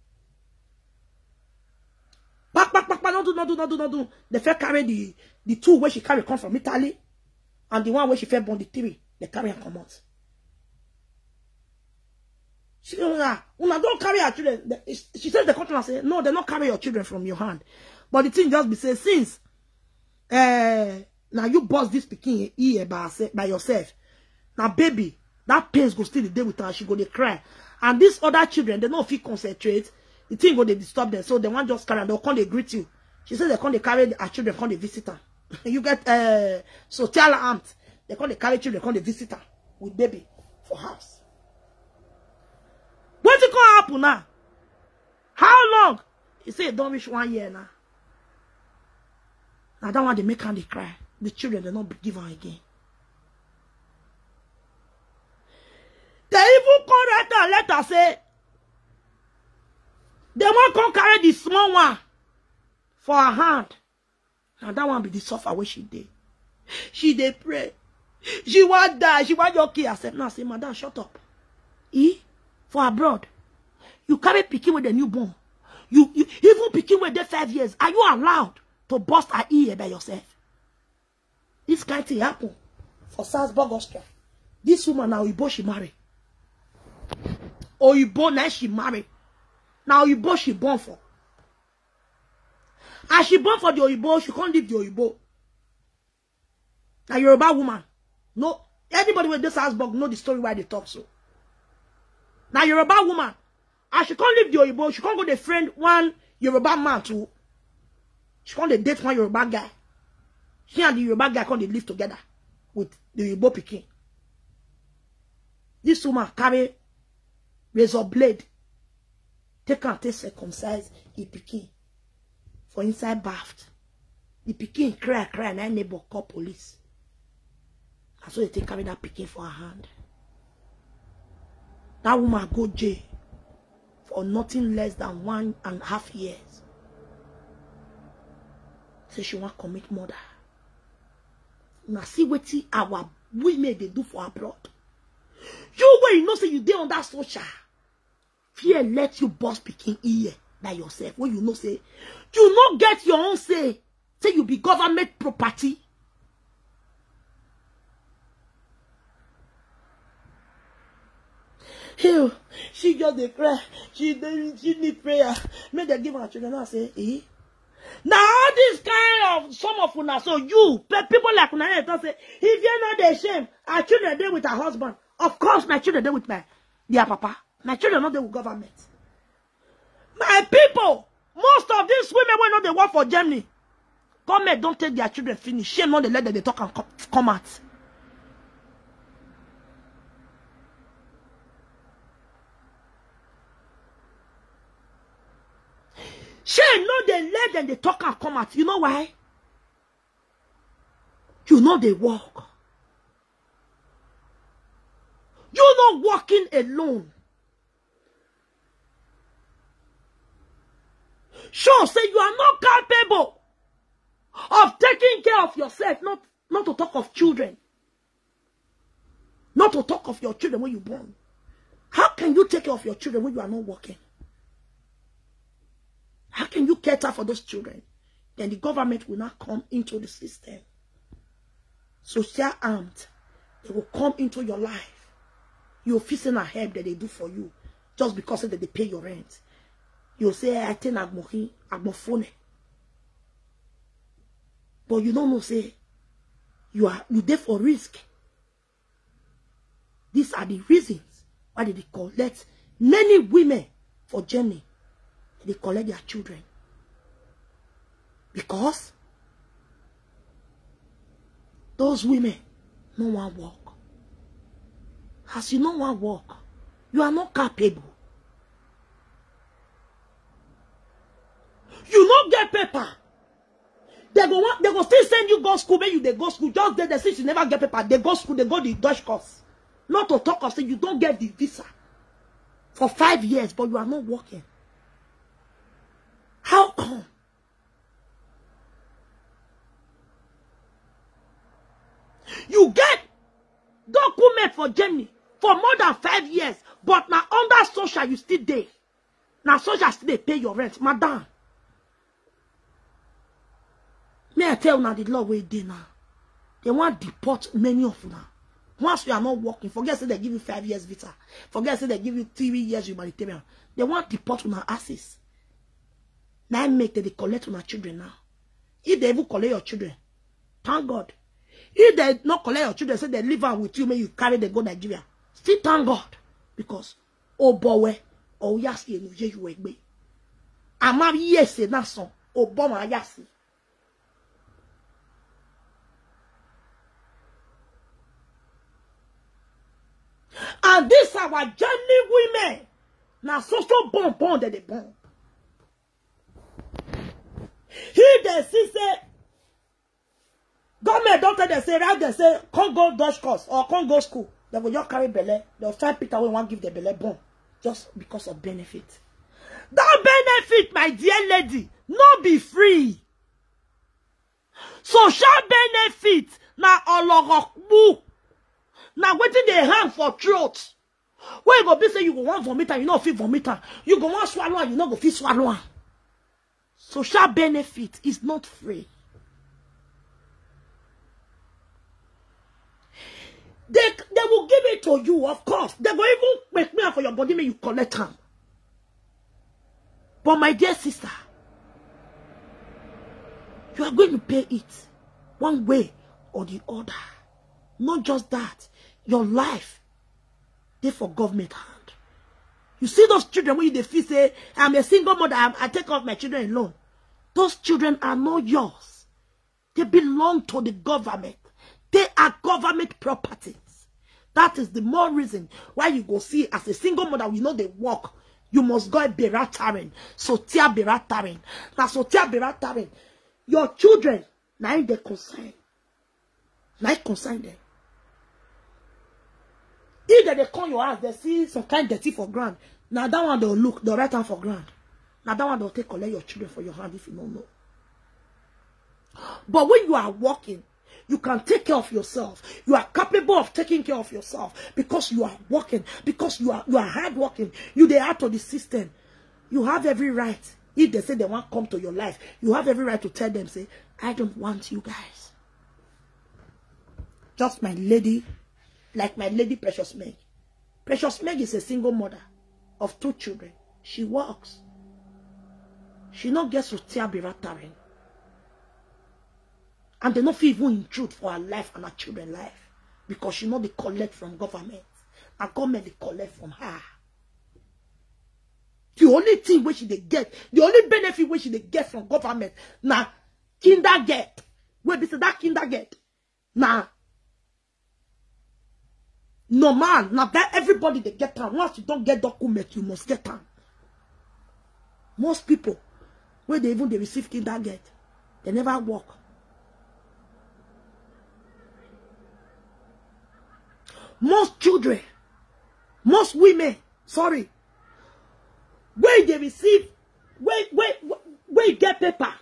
Back, back, back, back, no do, no do, no do, no do. They first carry the, the two where she carry come from Italy. And the one where she first born the three. They carry and come out. She ah, una don't carry her children. She says the country and say, no, they not carry your children from your hand. But the thing just be say, since uh, now you bust this pikin here by, by yourself. Now baby, that pains go still the day with her, she go they cry. And these other children, they don't feel concentrate. The thing go they disturb them. So they want just carry and they'll come they greet you. She says they come they carry her children, come they visit her. You get uh social aunt. They come they carry children, come they visit her with baby for house. What's it gonna happen now? How long? You say don't reach one year now. Now that one they make her they cry. The children they not give her again. They even come write a letter say they won't come carry the small one for her hand. Now that one be the suffer where she did. She they pray. She want die. She want your kid. I said, now say, madam, shut up. E for abroad. You carry pikin with the newborn. You, you even pikin with the five years. Are you allowed to bust her ear by yourself? This kind of thing happen for Salzburg, Austria. This woman now Oyibo she marry. Oyibo now she marry. Now Oyibo she born for. As she born for the Oyibo, she can't leave the Oyibo. Now Yoruba woman. No, anybody with this Salzburg know the story why they talk so. Now Yoruba woman, as she can't leave the Oyibo, she can't go to friend one Yoruba man too. She can't date one Yoruba guy. She and the Yoruba guy can't live together with the Oyibo pikin. This woman carry razor blade, take and take circumcise the pikin for inside bath. The pikin cry, cry, and her neighbor call police. And so they take carry that pikin for her hand. That woman go jail for nothing less than one and a half years. So she want to commit murder. Now see what our women they do for abroad. You where you know say you dey on that social. Fear let you boss pikin ear by yourself. When you know say you not get your own say. Say you be government property. Ew, she just dey cry. She she need prayer. Make them give her children. I say, eh? Now all this kind of some of una, so you people like una don't say, if you're not ashamed, our children there with her husband. Of course, my children there with my their papa. My children not there with government. My people, most of these women will not they work for Germany. Government don't take their children finish. Shame not they let them they talk and come, come out. Shame not they let them they talk and come out. You know why? You know they walk. You're not walking alone. Sure, say you are not capable of taking care of yourself, not, not to talk of children. Not to talk of your children when you're born. How can you take care of your children when you are not working? How can you cater for those children? Then the government will not come into the system. Social armed, they will come into your life. You're facing a help that they do for you just because that they pay your rent. You'll say, I think I'm I'm phone. But you don't know, say, you are you there for risk. These are the reasons why they collect many women for Germany. They collect their children. Because those women no one work. As you no one work, you are not capable. You don't get paper. They go want, they go still send you go school, maybe you they go school. Just there, they say you never get paper. They go school, they go the Dutch course. Not to talk of say you don't get the visa for five years, but you are not working. How come? You get document for Germany for more than five years, but now under social you still there. Now social still they pay your rent, madam. May I tell you now the law way they now. They want to deport many of you now. Once you are not working, forget say they give you five years visa. Forget say they give you three years humanitarian. They want to deport on our asses. Now make that they collect on our children now. If they even collect your children, thank God. If they not collect your children, say they live on with you, may you carry them go Nigeria. Still thank God. Because oh boy, oh yes, you know you will be. I'm yes, na son. Oh bomb yes. And this our Germany women. Now so so bomb bomb that they bomb. He they see say government don't tell them say right they say can't go Dutch course or can't go school. They will just carry belly. They'll find Peter when one give the belly bomb just because of benefit. That benefit, my dear lady, not be free. Social benefit now all now waiting they hang for throat. Where you go be say you go want vomit and you know feel vomit. You go want swallow and you know go feel swallow. Social benefit is not free. They, they will give it to you, of course. They will even make me for your body, may you collect them. But my dear sister, you are going to pay it one way or the other. Not just that, your life, they for government hand. You see those children when they feel say, I'm a single mother, I, I take off my children alone. Those children are not yours. They belong to the government. They are government properties. That is the more reason why you go see as a single mother, you know they work. You must go and beratarin. So tia beratarin. Now so tia beratarin. Your children, now they consign. Now consign them. If they come your house, they see some kind of dirty for ground. Now that one they'll look, they'll write down for ground. Now that one they'll take collect your children for your hand if you don't know. But when you are working, you can take care of yourself. You are capable of taking care of yourself because you are working, because you are you are hard working. You they out of the system. You have every right. If they say they want to come to your life, you have every right to tell them, say, I don't want you guys. Just my lady, like my lady Precious Meg. Precious Meg is a single mother of two children. She works. She not gets to tear beratarin. And they not feel even intrude for her life and her children's life. Because she know they collect from government. And government they collect from her. The only thing which they get, the only benefit which they get from government, now kinder get. Where be say that kinder get. Now, no man, now that everybody they get time. Once you don't get document, you must get time. Most people, where they even they receive kinder get, they never work. Most children, most women, sorry, where they receive, where, where, where you get paper.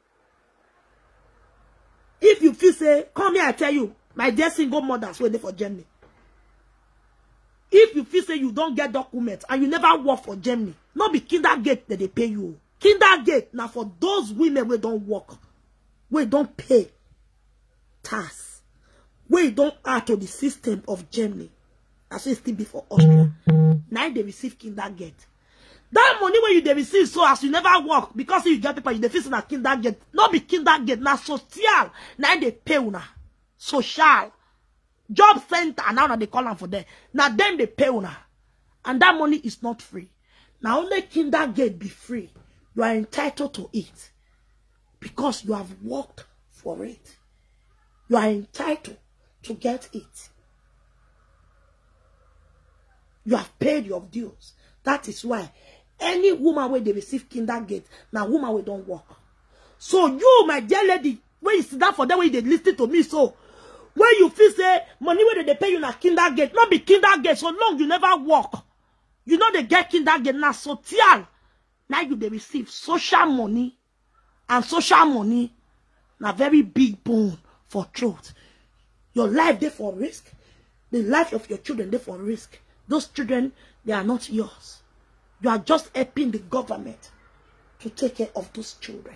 If you feel say, come here, I tell you, my dear single mothers waiting for Germany. If you feel say you don't get documents and you never work for Germany, not be Kindergate that they pay you. Kindergate now for those women who don't work, who don't pay tax, who don't add to the system of Germany, as it still before Austria. Now they receive Kindergate. That money when you they receive, so as you never work, because you get paper, you they feel na Kindergate, not be Kindergate, na social. Now they pay una social. Job center, now they call them for them. Now them they pay una. And that money is not free. Now only Kindergate be free. You are entitled to it. Because you have worked for it. You are entitled to get it. You have paid your dues. That is why any woman where they receive Kindergate, now woman we don't work. So you, my dear lady, when you sit down for them, when they listen to me, so when you feel say money where they pay you na Kindergate, not be Kindergate, so long you never work. You know they get Kindergate now social. Now you they receive social money, and social money na very big bone for truth. Your life they for risk. The life of your children they for risk. Those children, they are not yours. You are just helping the government to take care of those children.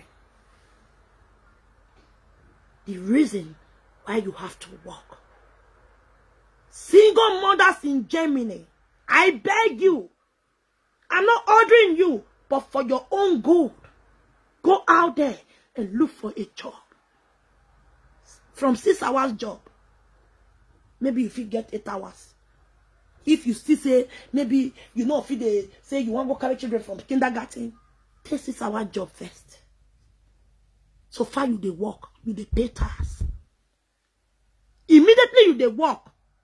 The reason why you have to work. Single mothers in Germany, I beg you, I'm not ordering you, but for your own good, go out there and look for a job. From six hours job, maybe if you get eight hours. If you still say, maybe, you know, if they say you want to go carry children from kindergarten, take six hour job first. So far you they work, you they pay tax. Immediately you they work.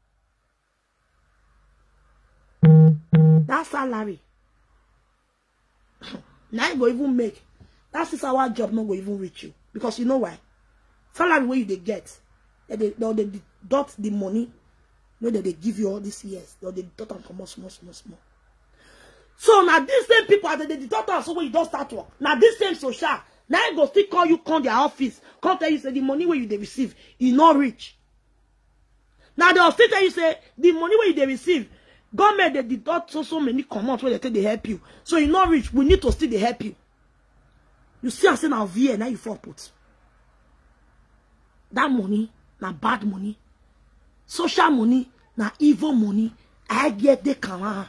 That salary. Now you go even make. That six hour job not go even reach you. Because you know why? Salary where you they get. They, they, they deduct the money. No, that they give you all these years. They deduct them come small, small, small. So now these same people, they deduct them so when you don't start work. Now this same social, now you go still call you, come their office, come tell you say the money where you they receive is not rich. Now they'll still tell you say the money where you they receive, government they deduct so so many commands where they say they help you. So you're not rich. We need to still they help you. You see, I say now V A now you fall put. That money, now bad money. Social money, na evil money, I get the can.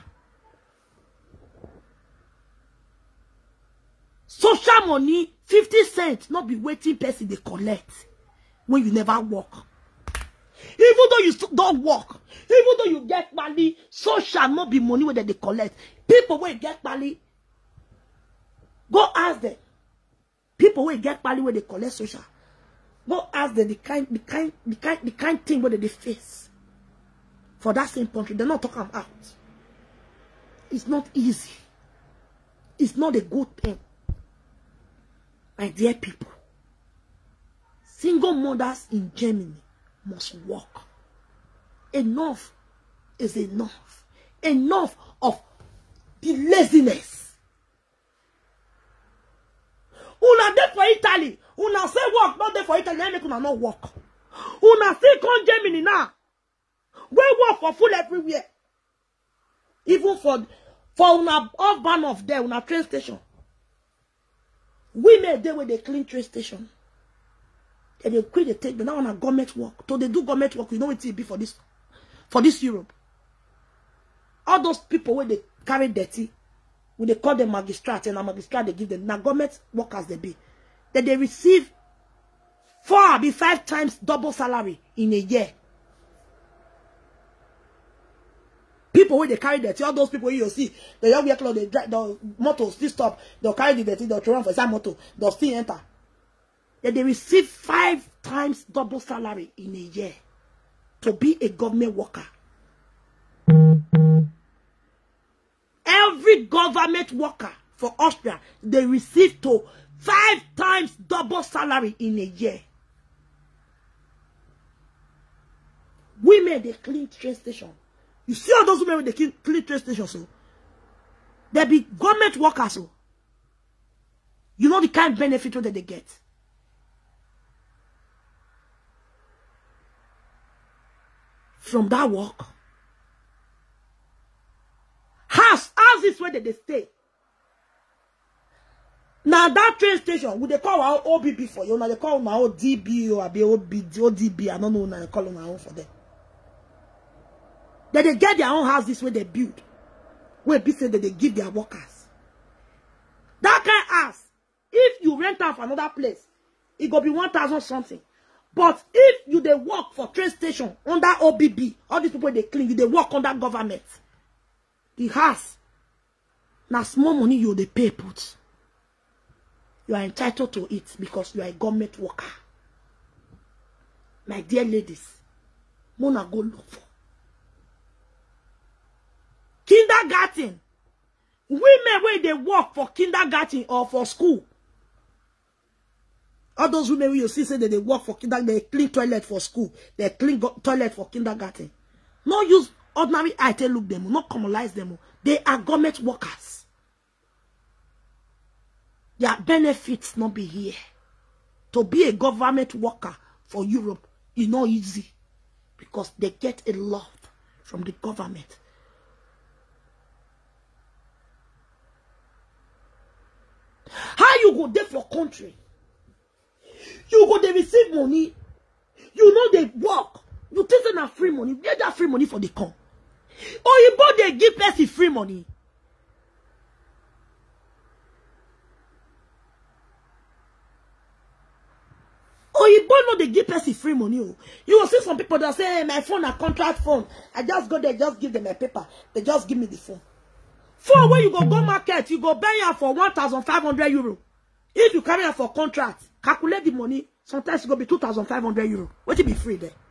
Social money, fifty cents, not be waiting person they collect when you never work. Even though you don't work, even though you get money, social not be money where they collect. People will get money, go ask them. People will get money where they collect social. Go ask them the kind, the kind, the kind, the kind thing where they face for that same country. They're not talking about. It's not easy. It's not a good thing. My dear people, single mothers in Germany must work. Enough is enough. Enough of the laziness. Una there for Italy. Una say work, not there for Italy. I make una not work. Una still come Germany now. We work for full everywhere. Even for for una off ban of there, una train station. We made there where they clean train station. And they quit the take, but now on a government work. So they do government work. You know what it be for this for this Europe. All those people where they carry dirty, when they call them magistrate, and a magistrate they give them now government workers they be. That they receive four be five times double salary in a year. People people where they carry dirty, all those people you see, the young vehicle, they drive the motor still stop, they'll carry the dirty, they'll run for some motor, they'll still enter. Then they receive five times double salary in a year to be a government worker. Every government worker for Austria, they receive to five times double salary in a year. Women, they clean train station. You see all those women with the clean, clean train station, so they be government workers, so you know the kind of benefit that they get. From that work. House, house is where they, they stay. Now that train station, would they call our O B B for you? Now they call my O D B or O B D, O D B, I don't know, now they call them my own for them. Then they get their own house this way they build. Where be said that they give their workers. That kind of house, if you rent out for another place, it go be one thousand something. But if you they work for train station under O B B, all these people they clean, you they work under government. The house, now small money you they pay put. You are entitled to it because you are a government worker. My dear ladies, Mona go look for. Kindergarten. Women where they work for kindergarten or for school. All those women you see say that they work for kindergarten, they clean toilet for school, they clean toilet for kindergarten. No use ordinary item look them, not commonize them. They are government workers. Their benefits not be here. To be a government worker for Europe is not easy because they get a lot from the government. How you go there for country? You go they receive money. You know they work. You think they have free money. Get that free money for the come. Or you both they give person free money. Or you both know they give person free money. Oh. You will see some people that say, hey, my phone a contract phone. I just go there, just give them a paper. They just give me the phone. Phone where you go go market, you go buy it for one thousand five hundred euro. If you carry it for contract, calculate the money. Sometimes it's going to be two thousand five hundred euro. What it be free there?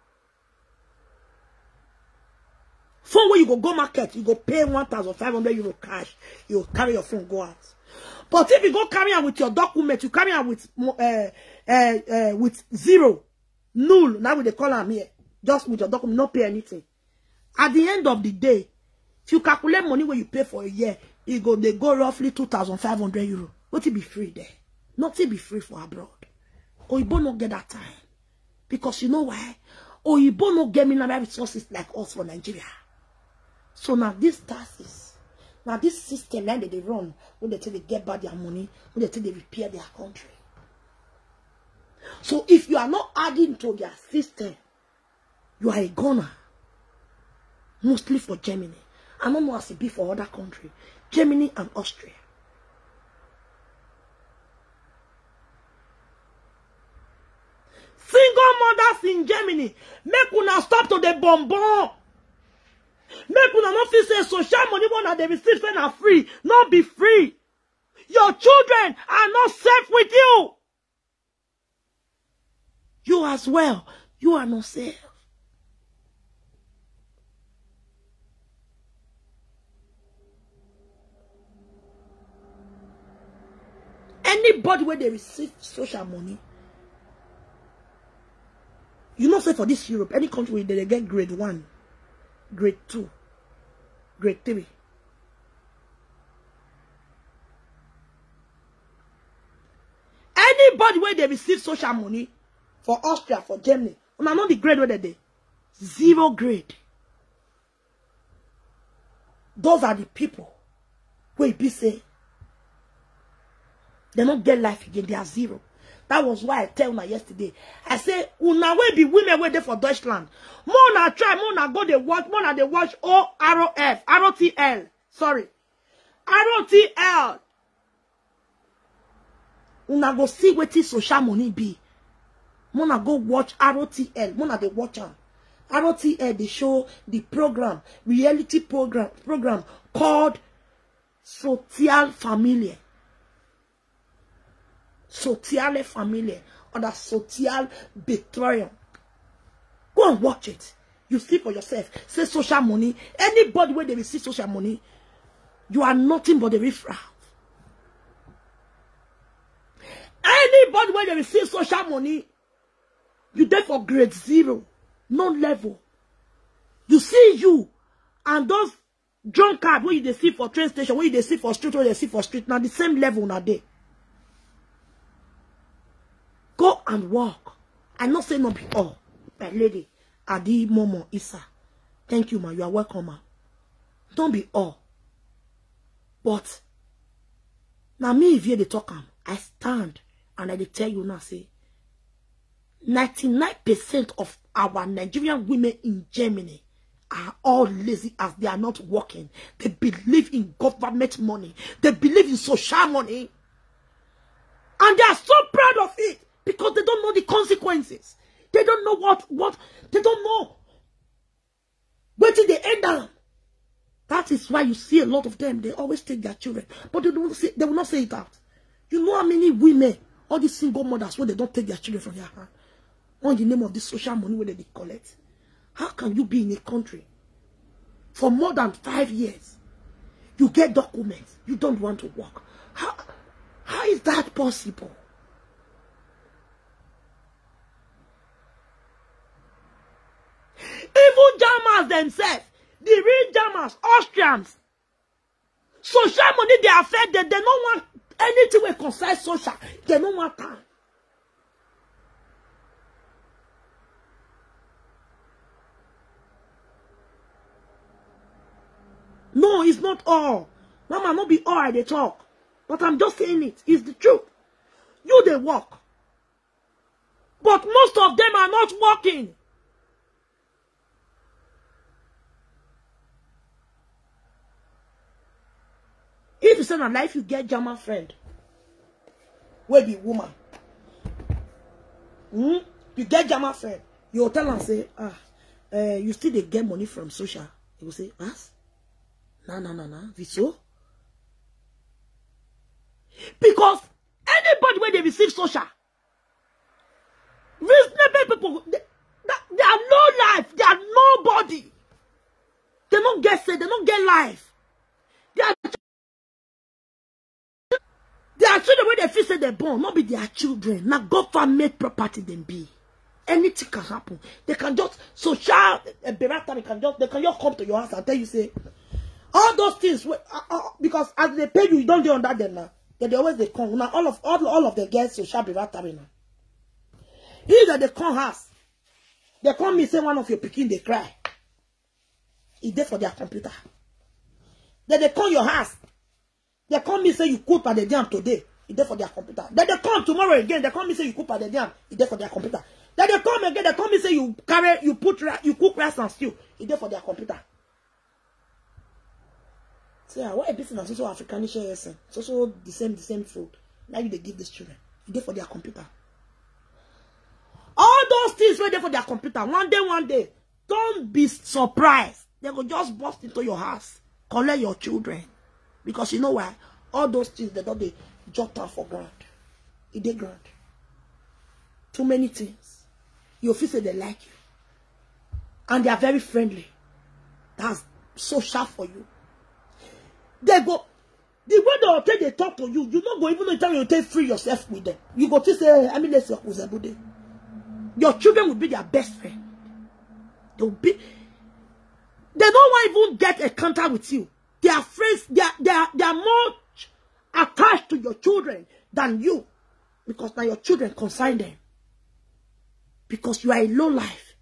Phone where you go go market, you go pay one thousand five hundred euro cash. You carry your phone, go out. But if you go carry it with your document, you carry it with uh, uh, uh, with zero, null. Now they call them here. Just with your document, not pay anything. At the end of the day, if you calculate money when you pay for a year, it go they go roughly two thousand five hundred euro. What it be free there? Nothing be free for abroad. Oyibo no get that time. Because you know why? Oyibo no get mineral resources like us for Nigeria. So now these taxes, now this system that they run, when they tell they get back their money, when they tell they repair their country. So if you are not adding to their system, you are a goner. Mostly for Germany. I don't know as it be for other countries. Germany and Austria. Single mothers in Germany, make una stop to the bonbon. Make una not feel say social money one they receive say na free, not be free. Your children are not safe with you. You as well, you are not safe. Anybody where they receive social money, you know, say for this Europe, any country where they get grade one, grade two, grade three. Anybody where they receive social money for Austria, for Germany, and I know the grade where they do. Zero grade. Those are the people where be say they don't get life again, they are zero. That was why I tell you yesterday. I say, una will be women waiting for Deutschland. Mona try, Mona go they watch, Mona they watch O R O F, R O T L. Sorry. R O T L. Una go see what this social money be. Mona go watch R O T L. Mona they watch them. R O T L, they show the program, reality program, program called Social Familia. Social Familia, or the Social Betrayal. Go and watch it. You see for yourself. Say social money. Anybody where they receive social money, you are nothing but a riffraff. Anybody where they receive social money, you there for grade zero, no level. You see you and those drunkards where you they see for train station, where you they see for street, where they see for street, now the same level now there. Go and walk. I not say no be all. My lady, Adi Momo Isa. Thank you, ma. You are welcome, ma. Don't be all. But now me if you they talk am, I stand and I they tell you now say ninety-nine percent of our Nigerian women in Germany are all lazy as they are not working. They believe in government money. They believe in social money. And they are so proud of it because they don't know the consequences. They don't know what, what, they don't know. Wait till they end up. That is why you see a lot of them, they always take their children. But they don't say, they will not say it out. You know how many women, all these single mothers, where they don't take their children from their hand, on the name of this social money where they collect. How can you be in a country for more than five years? You get documents, you don't want to work. How, how is that possible? Even Germans themselves, the real Germans, Austrians, social money they are fed, they, they don't want anything with concern social. They don't want time. No, it's not all. Mama, not be all they talk. But I'm just saying it. It's the truth. You, they work. But most of them are not working. If you say in life, you get German friend. Where be woman? Hmm? You get German friend. You tell and say, ah, uh, you still they get money from social. He will say, what? No, no, no, no. Wieso? Because anybody when they receive social, reasonable people, they, they are no life. They are nobody. They don't get say, they don't get life. They are their children when they feel say they're born, not be their children. Now government property them be. Anything can happen. They can just social a berata, they can just they can just come to your house and tell you say all those things uh, uh, because as they pay you, you don't do under them now. They, they always they come. Now all of all, all of the girls social berata now. Either they come house, they come me say one of your picking they cry. It's there for their computer. Then they come your house. They come me say you cook by the jam today. It's there for their computer. Then they come tomorrow again. They come me say you cook by the jam. It's there for their computer. Then they come again. They come me say you carry, you put, you cook rice and stew. It's there for their computer. Say, so, what a business is also Africanish A S N. It's also the same, the same food. Now you they give these children. It's there for their computer. All those things were there for their computer. One day, one day, don't be surprised. They will just bust into your house, collect your children. Because you know why? All those things they don't they jot down for ground. It they ground. Too many things. You feel say they like you. And they are very friendly. That's so sharp for you. They go, the way they will take they talk to you, you don't go even the time you take free yourself with them. You go to say, I mean, let's talk with them. Your children will be their best friend. They will be, they don't want to even get a contact with you. They are friends, they are, they are, they are more attached to your children than you. Because now your children consign them. Because you are a low life.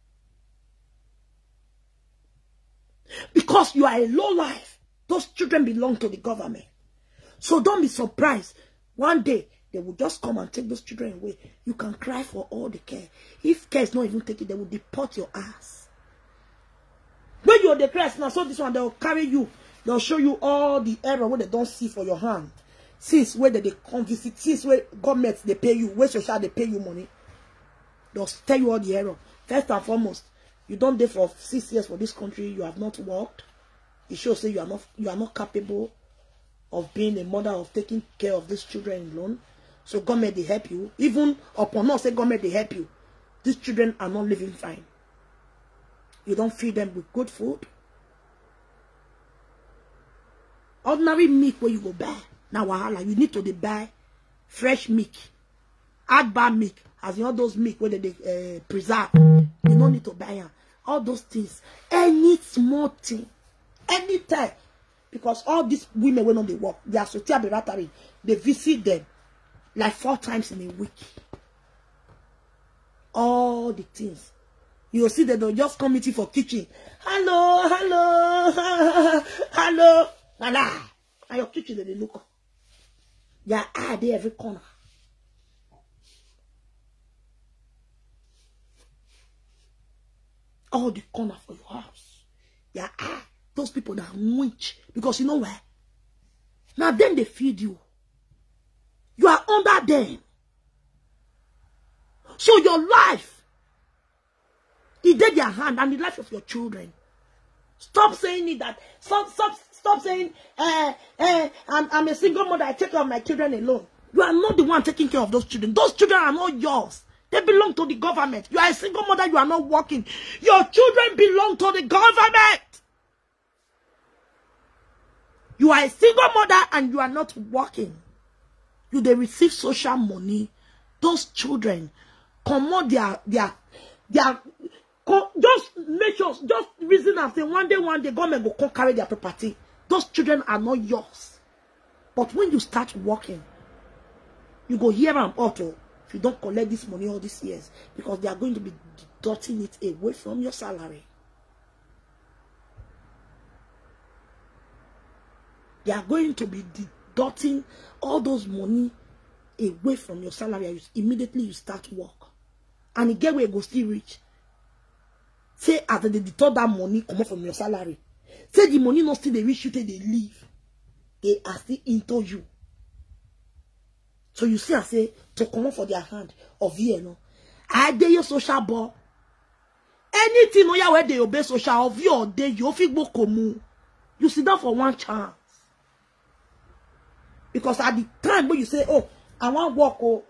Because you are a low life. Those children belong to the government. So don't be surprised. One day, they will just come and take those children away. You can cry for all the care. If care is not even taken, they will deport your ass. When you're the Christ now, so this one, they will carry you. They'll show you all the error where they don't see for your hand. Since where they, they come visit, since where governments they pay you, where social they pay you money. They'll tell you all the error. First and foremost, You don't there for six years for this country. You have not worked. It shows say you are not you are not capable of being a mother, of taking care of these children alone. So government they help you. Even upon not say government they help you. These children are not living fine. You don't feed them with good food. Ordinary milk where you go buy. Now wahala, you need to buy fresh milk. Add bar milk. As in all those milk where they, they uh, preserve. You don't need to buy them. All those things. Any small thing. Anytime. Because all these women when on they work, they are social beratari. They visit them like four times in a week. All the things. You'll see that they'll just come meeting for kitchen. Hello, hello, hello. Voila. And your kitchen, they look. They are ah, there every corner. All the corner for your house. Yeah, ah, those people that are rich. Because you know why? Now then they feed you. You are under them. So your life, it did their hand and the life of your children. Stop saying it that, stop, stop, stop saying, uh, uh, I'm, I'm a single mother, I take care of my children alone. You are not the one taking care of those children. Those children are not yours. They belong to the government. You are a single mother, you are not working. Your children belong to the government. You are a single mother and you are not working. You they receive social money. Those children come out their their their just make sure, just reason and say one day, one day government will come carry their property. Those children are not yours. But when you start working, you go hear them auto. If you don't collect this money all these years, because they are going to be deducting it away from your salary. They are going to be deducting all those money away from your salary. You, immediately you start work. And you get where you go still reach. Say after they deduct that money come up from your salary. Say the money not still they reach you till they leave. They are still into you. So you see, I say, to come up for their hand of here, no. I dare your social ball. Anything no ya where they obey social of your day, you feel go komu. You sit down for one chance. Because at the time when you say, oh, I want work, oh,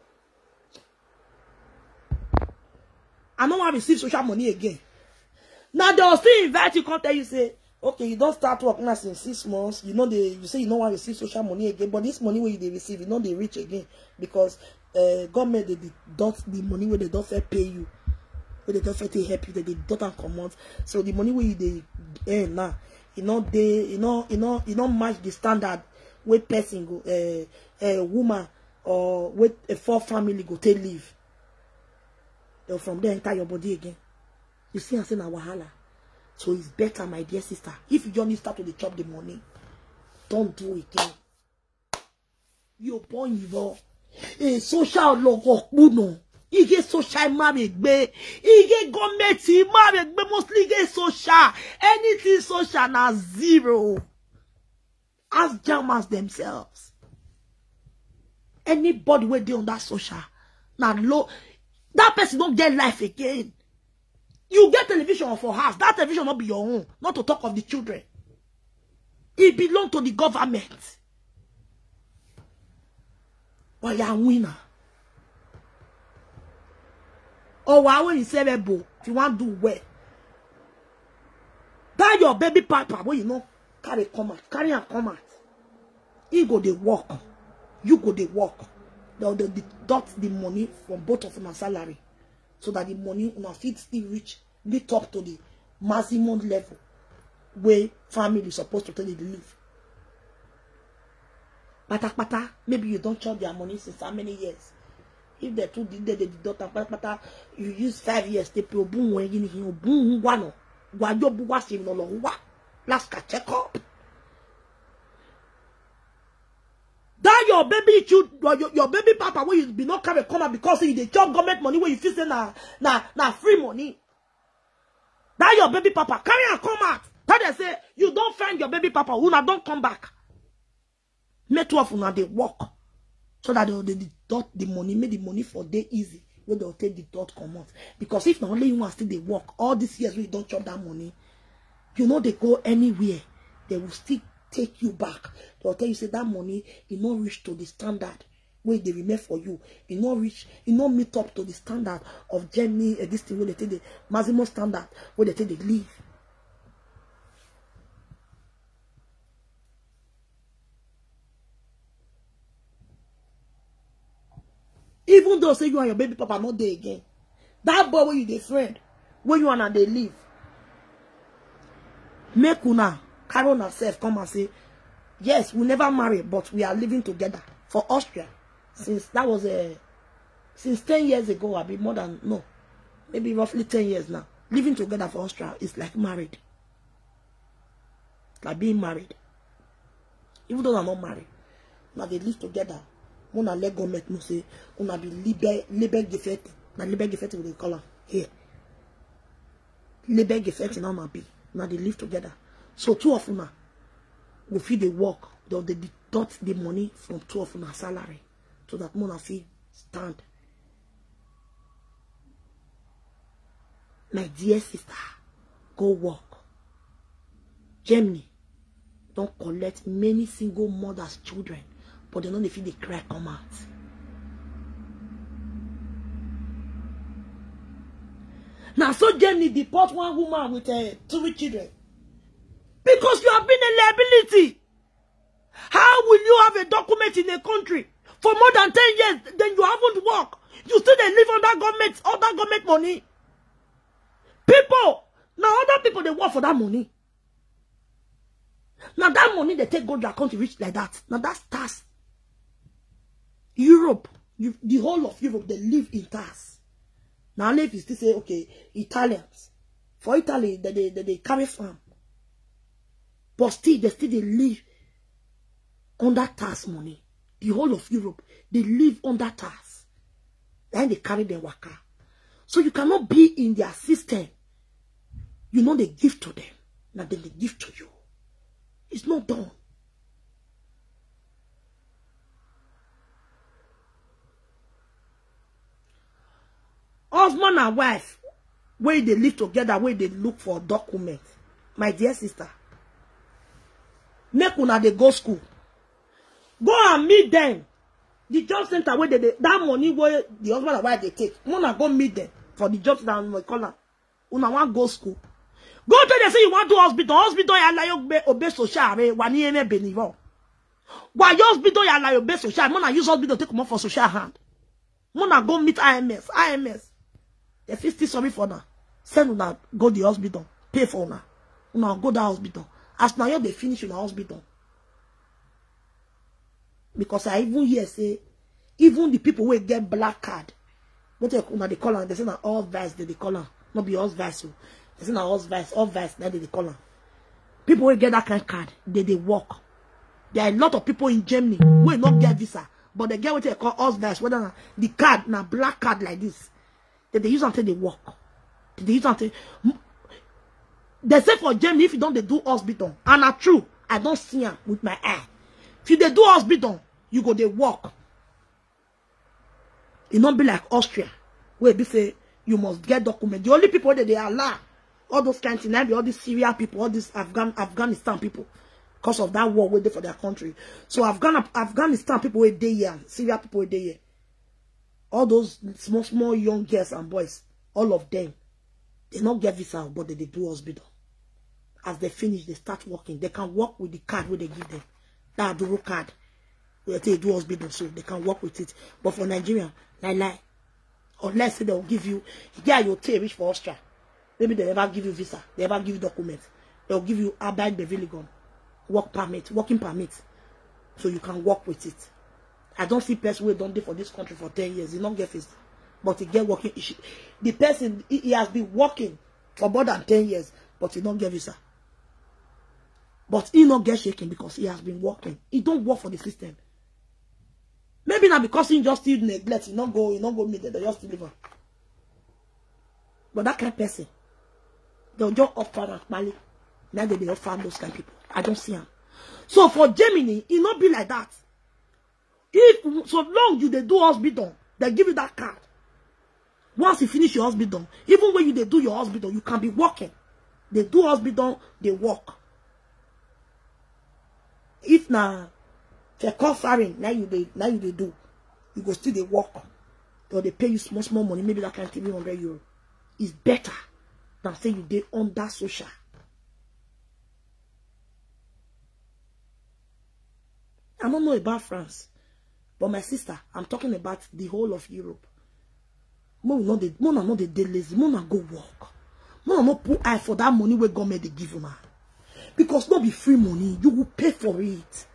I don't want to receive social money again. Now they'll still invite you, come tell you, say, okay, you don't start working as in six months. You know they you say you don't want to receive social money again, but this money where they receive, you know they reach again because uh, government they deduct the money where they don't fair pay you, where they don't fair to help you, they deduct and come out. So the money where they earn now, you know they you know you know you don't match the standard where person go a uh, a woman or with a four family go take leave. They'll from there enter your body again. You see, I say na wahala. So it's better, my dear sister, if you just start to chop the money, don't do it again. You born you a social logo, no. You get social marriage, be. You get government marriage, be mostly get social. Anything social na zero. Ask Germans themselves. Anybody where they on that social, na low. That person don't get life again. You get television for house. That television not be your own. Not to talk of the children. It belongs to the government. But you're a winner. Or why when you say if you want to do well. That your baby papa, when you know, carry come out. Carry and come out. He go they work. You go they work. They'll deduct the money from both of my salary. So that the money on our feet still reach, meet up to the maximum level where family is supposed to tell you to live. Pata pata, maybe you don't chop their money since how many years? If they two did they deduct pata pata, you use five years, they pay boom when you know boom one guajo buwasi no lo wa last check up. That your baby you your, your baby papa where you be not carry come out because you dey chop government money where you feel say na na na free money. That your baby papa carry and come out. That they say you don't find your baby papa who now don't come back. Make two of una they work so that they, they deduct the money, make the money for day easy. where they'll take the dot come out. Because if not only you want still they work, all these years we don't chop that money, you know they go anywhere, they will still take you back. They'll tell you, say that money, it not reach to the standard where they remain for you. It not reach, it not meet up to the standard of Germany, uh, this thing where they take the maximum standard, where they take the leave. Even though say you and your baby papa not there again, that boy where you the friend, where you and they live, make una carry on herself come and say, yes, we never married, but we are living together for Austria. Since that was a, since ten years ago, I'll be more than, no, maybe roughly ten years now. Living together for Austria is like married. Like being married. Even though I'm not married, now they live together. Una let government no say, una be liber, liber gefet. Na liber gefet with the color here. Liber gefet now na be. Now they live together. So two of una will feed the work. They'll they deduct the money from two of una salary. So that una fee stand. My dear sister, go work. Germany don't collect many single mothers' children, but they know they feel they cry come out. Now, so Germany deport one woman with uh, three children because you have been a liability. How will you have a document in a country for more than ten years, then you haven't worked? You still they live on that government, all that government money. People, now other people they work for that money. Now that money they take go to their country rich like that. Now that's tax. Europe, you, the whole of Europe, they live in tax. Now if you still say, okay, Italians, for Italy, they, they, they, they carry farm. But still, they still they live under tax money. The whole of Europe, they live under tax. Then they carry their worker. So you cannot be in their system. You know they give to them. Now then they give to you. It's not done. Husband and wife, where they live together, where they look for documents. My dear sister, make una they go school. Go and meet them. The job center where they, they that money where the husband and wife they take. Una go meet them for the jobs that we call them. Una want go school. Go to them say you want to hospital. Hospital ya la yo obey social re wani eme benivo. Why hospital ya la yo obey social? Mona use hospital take come for social hand. Mona go meet I M S. I M S. They feel still sorry for now. Send una go the hospital. Pay for una. Una go the hospital. As now you they finish in the hospital. Because I even hear say, even the people who get black card, what they una they call them, they say na all vice they they call them. Not be all vice. They say na all vice, all vice that they they call them. People who get that kind of card, they they work. There are a lot of people in Germany who will not get visa, but they get what they call all vice. Whether the card na black card like this. That they use until they work. They use until they say for Germany, if you don't they do hospital. And not true, I don't see them with my eye. If you they do hospital, you go they work. It not be like Austria, where they say you must get document. The only people that they allow, all those kinds of all these Syria people, all these Afghan Afghanistan people, because of that war waiting for their country. So Afghan Afghanistan people were there here, Syria people were there here. All those small, small young girls and boys, all of them, they not get visa, but they, they do hospital. As they finish, they start working. They can work with the card where they give them. That Aduro card, where they do hospital, so they can work with it. But for Nigeria, lie lie. Unless they will give you, yeah, you'll take rich for Austria. Maybe they never give you visa, they never give you documents. They'll give you Arbeit Bewilligung, work permit, working permit, so you can work with it. I don't see person who don't do for this country for ten years. He don't get visa, but he get working. The person he, he has been working for more than ten years, but he don't get visa. But he not get shaken because he has been working. He don't work for the system. Maybe not because he just still neglect. He not go. He not go meet them. They just deliver. But that kind of person, they'll just offer and money. Now they offer those kind of people. I don't see them. So for Germany, it not be like that. If so long you they do hospital, they give you that card. Once you finish your hospital, even when you they do your hospital, you can be working. They do hospital, they work. If now, if you're firing, now you they now you they do, you go still they work. Or they pay you small small money, maybe that can give you one hundred euro. It's better than say you they under social. I don't know about France, but my sister, I'm talking about the whole of Europe. More not the more not the day lazy, more not go work. More not put eye for that money where government they give you now. Because not be free money, you will pay for it.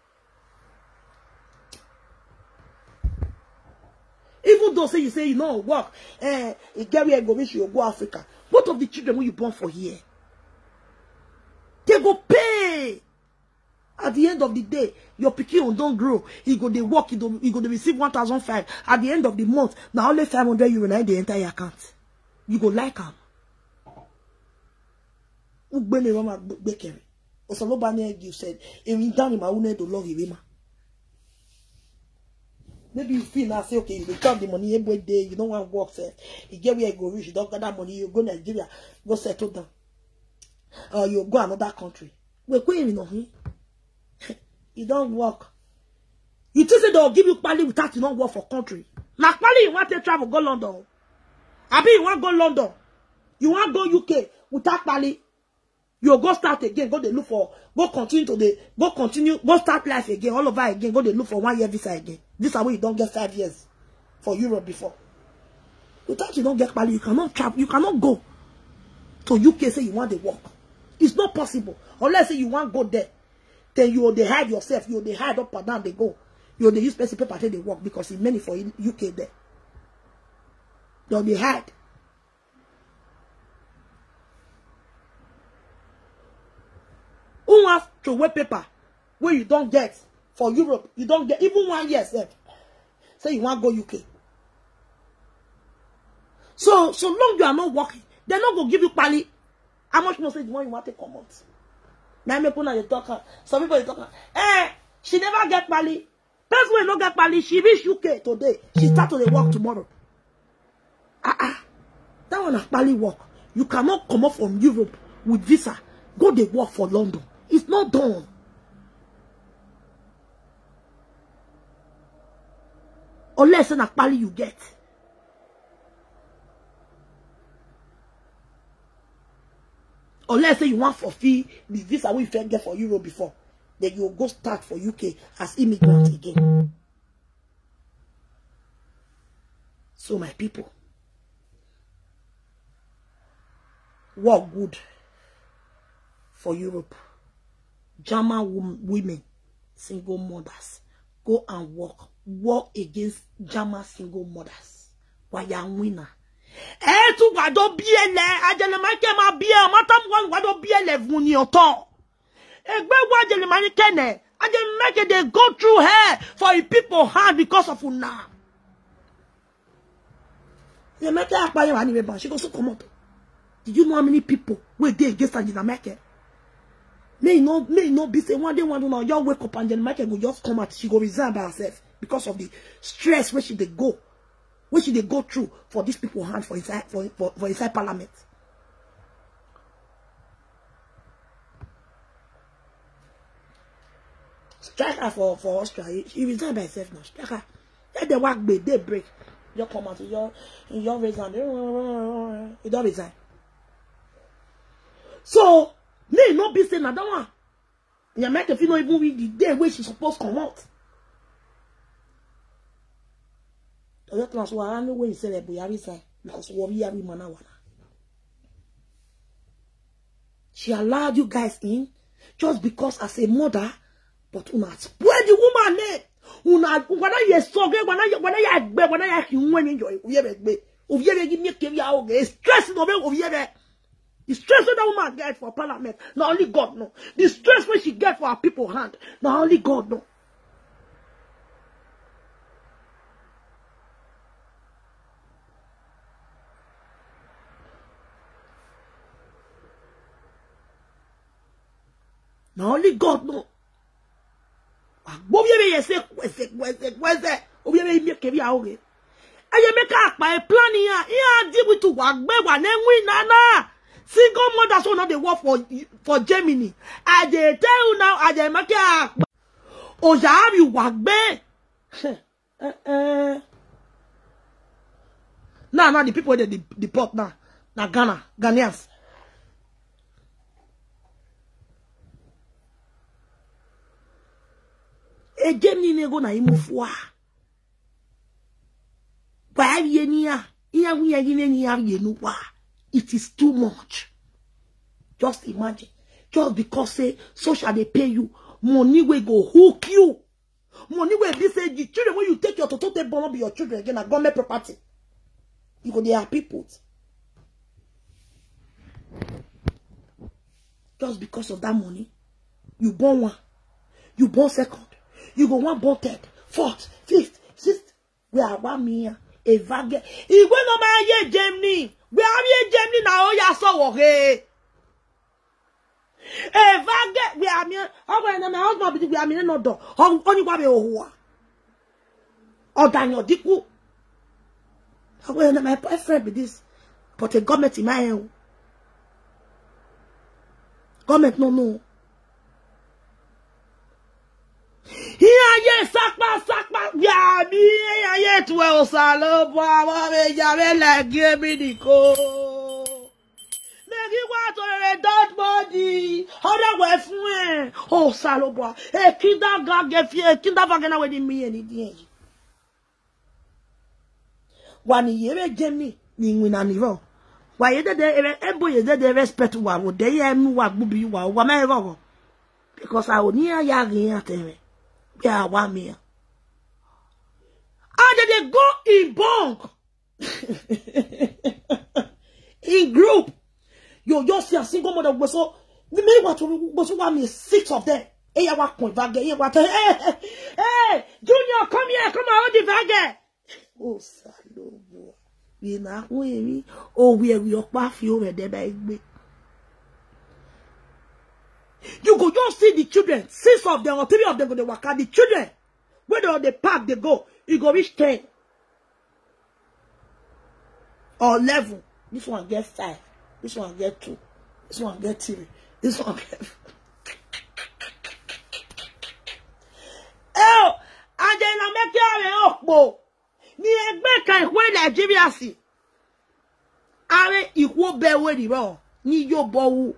Even though say you say you know work, eh, you get where you go wish you go Africa. What of the children when you born for here? They go pay. At the end of the day, your pikin don't grow. He go they work, he go he go they receive one thousand five. At the end of the month, now only five hundred euro in the entire account. You go like him. Ugbene mama bekere. Osalobane you said, "Emi down in my own to love you, maybe you feel now say okay, you return the money every day. You don't want to work, sir. You get where you go rich, you don't get that money. You go Nigeria, go settle down. Or uh, you go another country. We're going in on you don't work. You just say they'll give you pali without you don't work for country. Now pali you want to travel go London. I mean you want to go London. You want to go U K without pali. You go start again. Go they look for. Go continue to the. Go continue. Go start life again. All over again. Go they look for one year visa again. This is why you don't get five years for Europe before. Without you don't get pali, you cannot travel. You cannot go to U K. Say you want to work. It's not possible. Unless say you want to go there. Then you will they hide yourself. You will they hide up and down. They go. You will they use special paper till they work because it's many for U K there. Then they hide. Who wants to wear paper where you don't get for Europe? You don't get even one year. Sir. Say you want to go U K. So so long you are not working, they're not gonna give you pali. How much more say the one you want to come out? Now me put on the talker. Some people they talk. Eh, she never get pali. Person will not get pali. She reach U K today. She start to the work tomorrow. Ah ah, that one a pali work. You cannot come up from Europe with visa. Go they work for London. It's not done. Unless in a pali you get. Unless say you want for fee the visa we first get for Europe before, then you go start for U K as immigrant again. So my people, work good for Europe. German women, single mothers, go and work. Work against German single mothers. Why you winner? Eh, tu wado biele, ajele manke ma biele, matam wan wado biele vuni oton. Egbe wajele manke ne, ajele manke they go through her for the people hard because of una. The manke akpaye wani meba, she go so come up. Did you know how many people were there against Angela Merkel? May no, may no be say one day one day you wake up and Angela Merkel go just come out, she go resign by herself because of the stress where she they go. What should they go through for these people hand for inside for, for, for inside parliament? Striker for, for Austria, he resigned by himself now. Striker. Let the work be they break. You come out, you you resign. You don't resign. So, may not be saying another one. You make if you know even with the day where she's supposed to come out. Because she allowed you guys in just because as a mother, but una spoil the woman name. Una when you so great, when you when you agbe, when you when you enjoy, oviere give me carry out. It's stress no be oviere. The stress that woman get for parliament, not only God no. The stress when she get for her people hand, not only God no. Now only God know. Aye make up by plan here. Here deal with to work be one win nana. Single mothers who not they work for for Germany. I dey tell you now, I dey make up. Oja you work be. uh, uh. Now, now the people that they deport now. Now Ghana, Ghanaians. E Germany nego na imufwa. Ba ye niya, iya wi ye ni ya ye no wa. It is too much. Just imagine. Just because say so shall they pay you, money will go hook you. Money will be say the children when you take your toto take born up your children again, a government property. You go, they are people. Just because of that money, you born one, you born second, you go one born third, fourth, fifth, sixth. We are one million. A vage. If we no man ye Germany, we are ye Germany now. Ya so okay. A vage. We are me. How when my husband be we are me no do. How only wa be ohuwa. Or Daniel Diku. How when my boyfriend be this, but a government in my hand. Government no no. Here ye sakpa sakpa ya mi ya ye twe osalo bo wa me ya me like give me the ko. Me gi wa to re dot body. How that we fun oh salo bo. E kinda ga ge fi e kinda va gena we di mi eni di. Wani ye be Germany ni wina ni ro. Wa ye de de ebo ye de de respect wa wo de ye mi wa gbubi wa wa me ro. Because I would near ya ya tell yeah, one me. And they go in bunk. In group. You just see a single mother was so we may want to was one me six of them. Hey, I want point vage. Hey, hey, Junior, come here, come on, the vage. Oh, salo. We na we oh we we okpa fi over there by me. You go just see the children, six of them or three of them go to work out. The children, when they on the park they go, you go reach ten or eleven. This one get five, this one get two, this one get three, this one get. Oh, and then I make you a okpo. Ni egbe kan we Nigeria si. Are ikwo be we di ro. Ni yo bowu.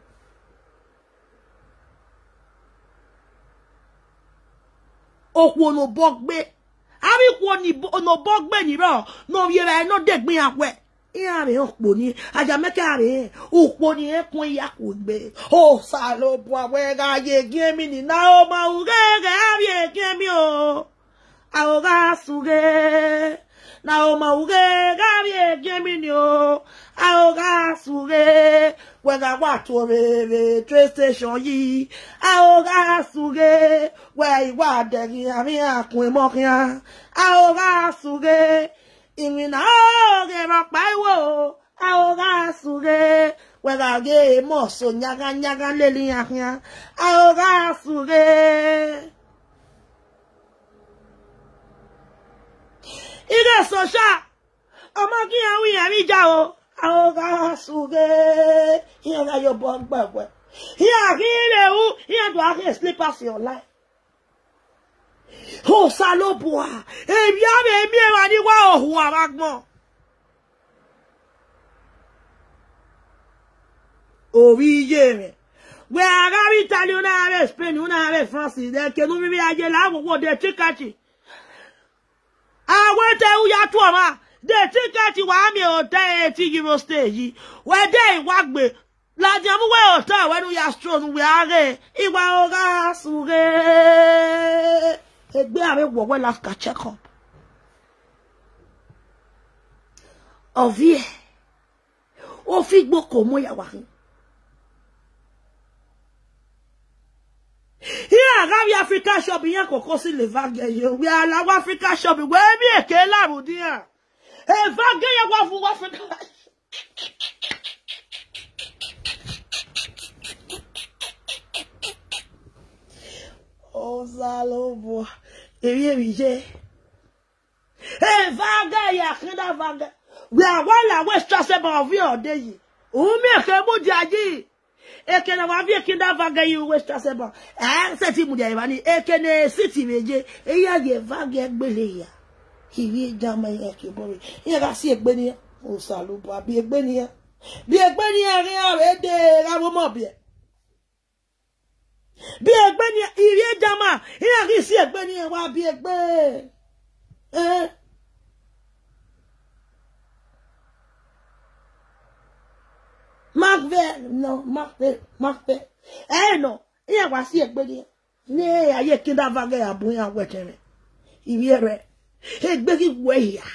Okwo no bogbe. Ari kwo ni no bogbe ni ro. No yere no degbin awe. Iya re okpo ni. Aja meka re. Okpo ni ekun ya ko gbe. O salo bo awe ga ye gi mi ni na o ma uge ga abi gi mi o. Aoga suge. Na o ma uge ga abi gi mi ni o. Aoga suge. Wega wa to re train station yi. Aoga suge. We wa de gi ami akun mo kian. Aoga suge. Imi na oge ma pa iwo. Aoga suge. Wega ge mo so nyaga nyaga leli akian. Aoga suge. Ige so sha. Omo ki an wi ami ja o. Aoga suge. Here ga your bug bug. Here here u. Here do I slippers your life. Oh saloboa. E bi a be mi e wa ni wa ohu amagbon. Orí yé me. We agabi Italian na Spain na France de ke nu bi aje la wo de chikachi. Àwọn te u ya to ma. De chikachi wa mi o te ti Euro stage. We de wa gbe. La di amu we o ta we nu ya strong we are. Iwa oga suge. Egbe are wo we last ka check up. Ovie. O fi gbo ko mo ya wa. Here, Gabi Africa shop here koko si le vague yo. We are la Africa shop we mi eke la rudia. E vague ya wa fu Africa. Oh salobo. E bi e bi je. E vague ya kinda vague. We are one West Chaseba of your day. Umi kebo jaji. Ekene wa vie kinda vague you West Chaseba. Eh, seti mu dia bani ekene city meje. Eya ye vague gbele ya. Iwi jama ya kebori. Ye ga si egbe ni o salubo abi egbe ni ya. Bi egbe ni rin are de ra mo mo bi. Bi egbe ni iwi jama, ye ga si egbe ni wa bi egbe. Eh. Macve, no, Macve, Macve. Eh no, ye wa si egbe ni. Ne aye kinda vague abun ya wetere. Iwi re. Egbe ki we ya.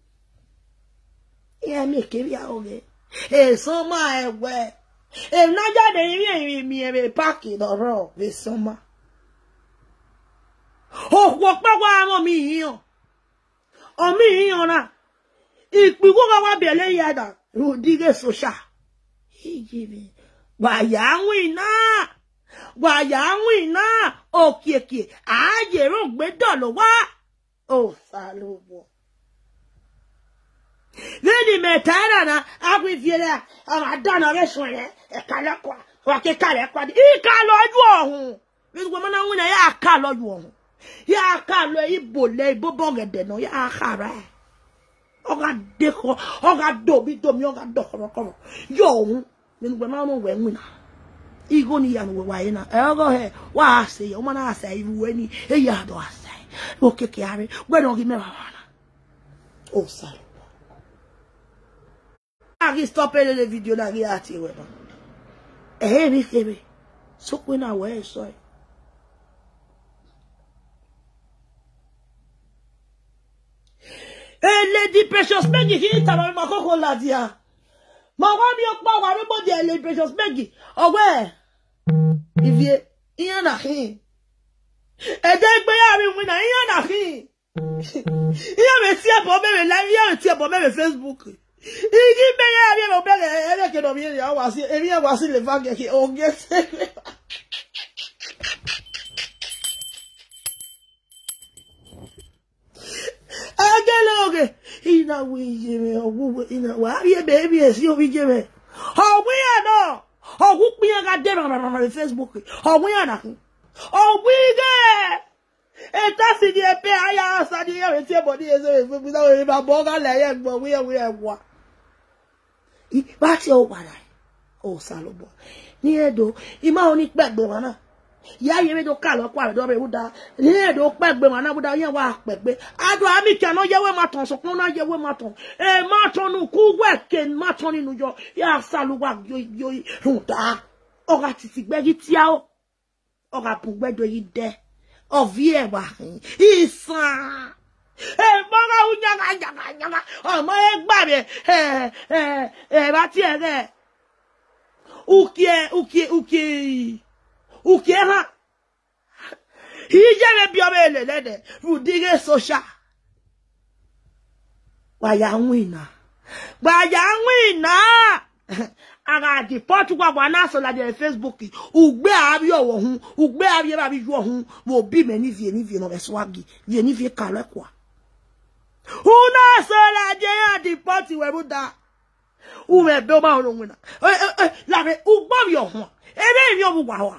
Ye mi ke ya oge. E so ma e we. E na jade iri mi e park do ro be so ma. O wo pa wa mo mi yan. O mi yan na. Ipi ko ga wa be le ya da. Ro dige social. Ijibi. Wa ya win na. Wa ya win na. Okieke. Aje ro gbe do lo wa. Oh, salubo. Veni metana na agwi fiera amadana resore e kale kwa wa ke kale kwa di ka loju ohun mi gbo mana wuna ya ka loju ohun ya ka lo ibole ibobo gede no ya khara o ga de ko o ga do bi do mi o ga do koro koro yo ohun mi gbo mana no we wuna igo ni ya no we wa ina e go he wa se yo mana asa iwu ni e ya do asa o ke ke are gbe no gi me wa na o sal Agi stop le video na ri ati we ba. Eh mi kebe. So ko na we so. Eh Lady Precious Meggy ki ta ma koko la dia. Ma wa mi o pa wa re bo de Lady Precious Meggy. Owe. Ivie, iyan na hin. E de gbe ya ri wi na iyan na hin. Iyan me ti e bo me live, iyan ti e bo me Facebook. Igi be ya ri no be ele ke do mi ya wa si emi ya wa si le vague ki o ge se agelo ina wi je me owu ina wa ri be bi e si o wi je me o wi ya no o wu pin ga de na Facebook o wi ya na o wi ge eta si di e pe aya sa di e ti e body e se bi da we ba bo ga le ye gbo wi e wi e wa ba ti o para o salobo ni edo ima oni pegbe wana ya ye me do ka lo kwa do be buda ni edo pegbe wana buda yen wa pegbe ado ami ke no yewe ma ton so kun na yewe ma ton e ma ton nu ku we ke ma ton ninu yo ya saluwa yo yo ruda o ga ti ti gbe gi ti a o o ga pu gbe do yi de o vie wa isan eh mama unya ga ga ga o mo e gba be eh eh eh ba ti e re ukie ukie ukie ukie ha ije me bi o be le le de rudige social wa ya wina wa ya wina aga di potu kwa bwana so la de Facebook ugbe abi owo hun ugbe abi ba bi ju ohun wo bi me ni vie ni vie no be swagi vie ni vie kale kwa una sola je ya di poti we buda u me be o ma orun na eh eh la be ugbo bi ohun ebe mi o bu wa wa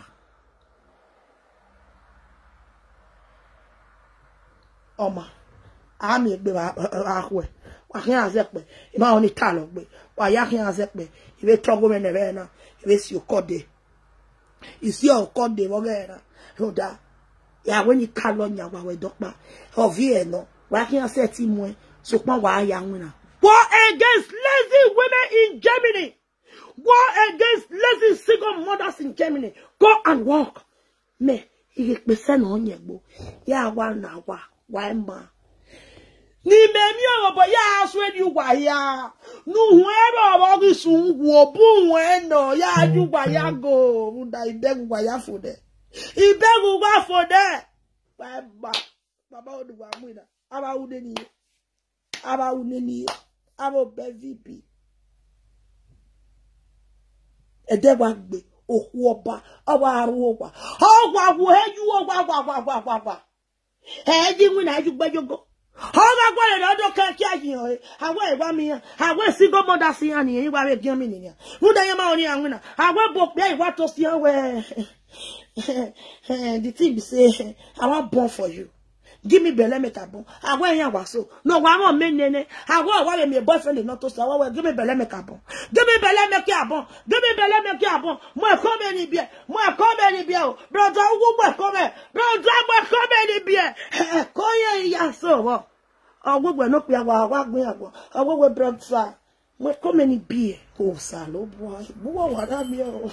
oma ami egbe wa ahwe wa kin azepe ima oni ta lo gbe wa ya kin azepe ibe togo me nebe na ibe si okode isi okode wo ge na oda ya we ni ka lo nya wa we dokpa ovie no wa kin aseti mu e so pon wa ya nwina war against lazy women in Germany, war against lazy single mothers in Germany. Go and work me ige pese na onyegbo ya wa na wa wa ma ni me mi o bo ya aso edi ugwa ya nu hu ebe obo gi sun wo bu wen no ya ju gwa ya go unda ibegu gwa ya fo de ibegu gwa fo de baba baba odu gwa mu ina aba ude ni aba ude ni aba be V P ede gwa gbe oku oba oba aru ogwa ogwa wo heju ogwa gwa gwa gwa gwa gwa heji mu na ju gbejogo Hoga gwale na do ka kia yin o. Awe wa mi. Awe single mother si ani yin wa be gian mi ni. Muda yama oni anwina. Awe bok be wa to si we. The thing be say I want born for you. Give me belle make a bon. I want yan waso. No, one more men nene. I want one me boyfriend not to say. Give me belle make a bon. Give me belle make a bon. Give me belle make a bon. Moi come any bien. Moi come any bien. Brother, who moi come? Brother, moi come any bien. Koye ya so. I will not be a wag me a go. I will brother. Moi come any bien. Oh, salo boy. What am you?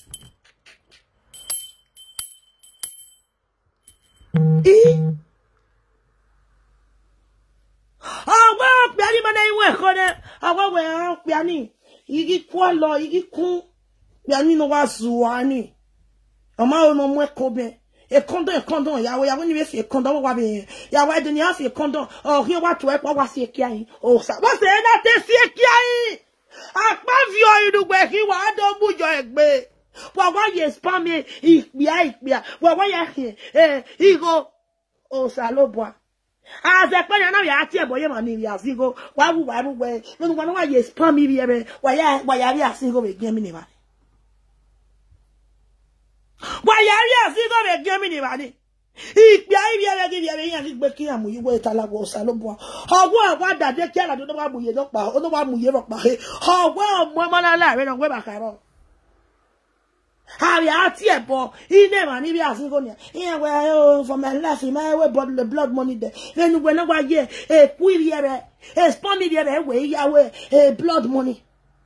E awa piani mana iwe kone awa we piani igi kwa lo igi kun piani no wa zuani ama ono mo ekobe e kondo e kondo ya we ya we ni fi kondo wa be ya we de ni afi kondo o hi wa to e po wa si ekian o sa wa se na te si ekian apa vio idugbe ki wa do bujo egbe wa wa ye spam me ikpia ikpia wa wa ya eh igo o sa lo boa as a pen na ya ti ebo ye ma ni ya sigo wa wu wa wu we no wa wa ye spam me bi ebe wa ya wa ya ri asigo be gian mi ni ba wa ya ri asigo be gian mi ni ba ni ikpia ibi ebe gi bi ebe yan ki gbe ki amu yi we talago o sa lo boa owo awa dade ki ala do wa mu ye lo pa o do wa mu ye lo pa owo omo mo la la re no we ba ka ro Harry Atiebo, he never need as you go near. Here where for my life, my way brought the blood money there. Then whenever ye a query, a spammy away, away, a blood money.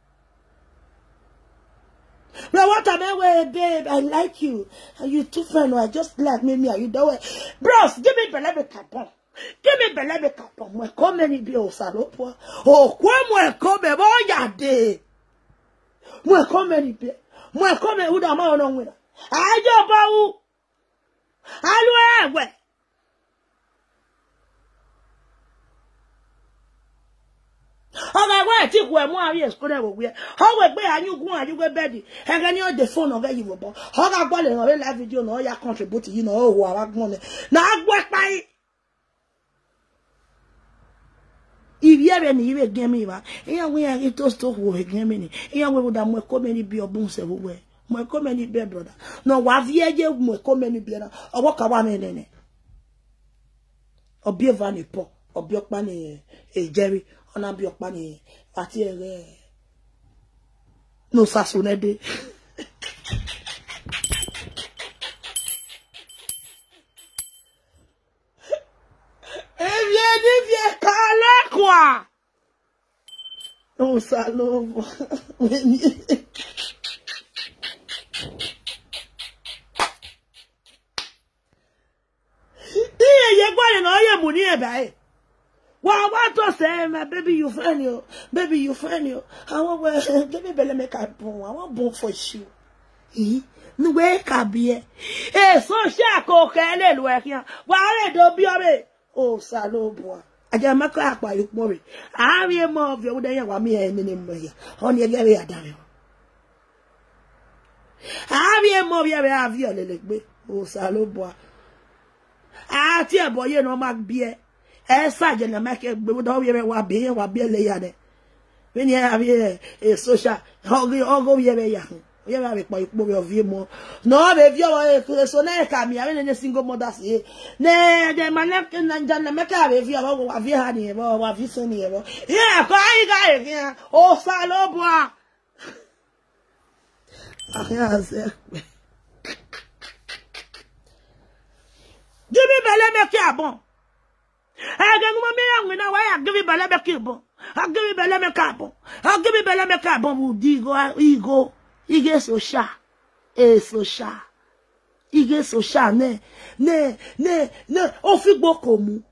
Well, what am I way, babe? I like you. And you too friend, I just like me, me, you do it. Bros, give me Belebe Capon. Give me Belebe Capon. When come any be o salopo. Oh, when come, boy, ya day. When come any be. Moi comme ou da ma ono nwina ajo ba u alu ewe oga wa ti ku e mu ari escore wo we o we gbe anyugun anyugbe bedi e ga ni o de phone oga yi wo bo oga gbo le ran live video no ya contribute yi no o wo ara gbon ne na agbo pa yi Iriere ni ire gemi ba. Iya we ya to sto wo gemi ni. Iya we woda mo ko meni bi obun se wo we. Mo ko meni be brother. No wa vie je mo ko meni bi na. Owo ka wa me nene. Obi eva ni po. Obi opa ni e Jerry. Ona bi opa ni ati ere. No sasune de. Quoi? On salove. What to say, my baby, you friend you, baby, you friend you. I want give me belly make a bone. I want bone for you. Eh? No way, cabie. Eh, so shako can let work here. Why don't be away? Oh, salove. Aja maka akwa yukmori. Ari mo of your day wa me any name. On your gary adami. Ari mo ya have you lelekbe. O saloboa. Ah ti boy no mak bie. E saje na make be do we wa be wa be le ya de. When you have a social hogi ogo ye be ya. We have a point of view more. No, if you are so near come here, any single mother say, nay, the man and Jan Mecca, if you have you had him or have you seen him. Yeah, cry guy here. Oh, Saloboa. Give me Beleme Carbon. I don't know why I give you Beleme Carbon. I'll give you Beleme Carbon. I'll give you Beleme Carbon. Digo, ego. Ige so sha, e so sha, ige so sha ne, ne, ne, ne, ofi gboko mu.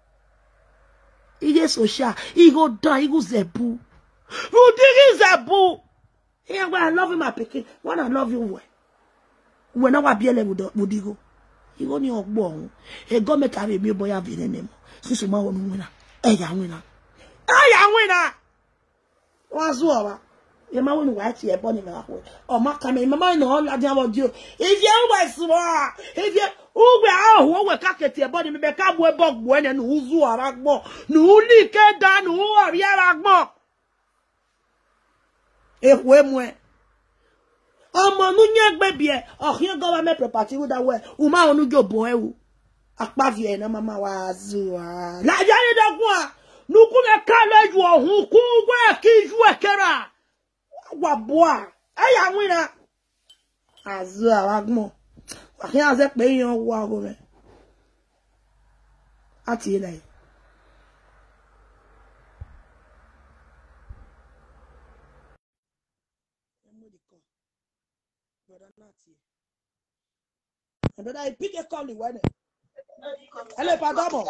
Ige so sha, igo dan, igo zebu. Who digi zebu? Here when I love you, my pikin, when I love you, when when I wa biele wudigo, igo ni ogbo. E go make a baby boy have in name. Since ma wonu wina, e ya wina, e ya wina. Wazuwa. e ma wonu wa ti e bo ni me wa o ma ka me mama no la dia wo dio if you wa so if you ugbe ahu we ka kete e bo ni me be ka bo e bo gbo ene no uzu ara gbo no li ke da no ori ara gbo e we mu e ọmọ nu nya gbe bi e ohia government property wo da we u ma onu jo bo e wu apa vie na mama wa zu a la ja ni da kwa nuku le kala ju ohun ku gbe ki ju ekera wa boa e ya wina azu a gbon ohia ze pe yan wa go me ati ile and then I pick a call when hello pardon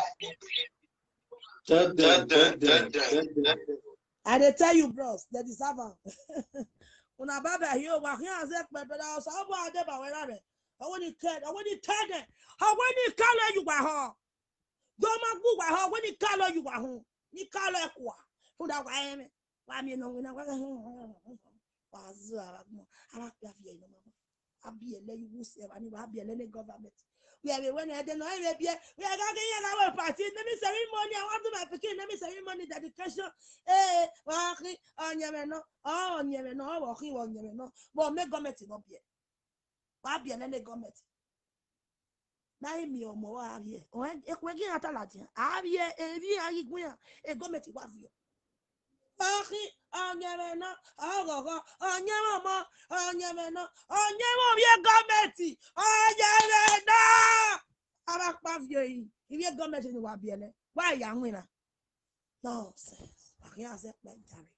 I dey tell you bros that is have una baba here wa here say pe pe da so bo ade ba we la re I want it I want it tag how when it call you wa ho do ma gu wa ho when it call you wa ho ni call e kwa fu da wa e me wa mi no na wa wa zu ara mo ara pe afie no mama abi ele you say ani wa abi ele government we are when I don't know maybe we are going our party let me ceremony I want to my pikin let me ceremony dedication eh wa ki onyeme no oh onyeme no wa ki wa onyeme no but make government no be wa abi ele government na mi o mo wa abi o e ko gi ata la tin abi e bi ayi gun ya e government wa bi Aki onyeme no ogogo onyeme mo onyeme no onyeme bi government onyeme no aba pa vie ibi government ni wa bi ele wa ya nwina nonsense wa ya se pe jare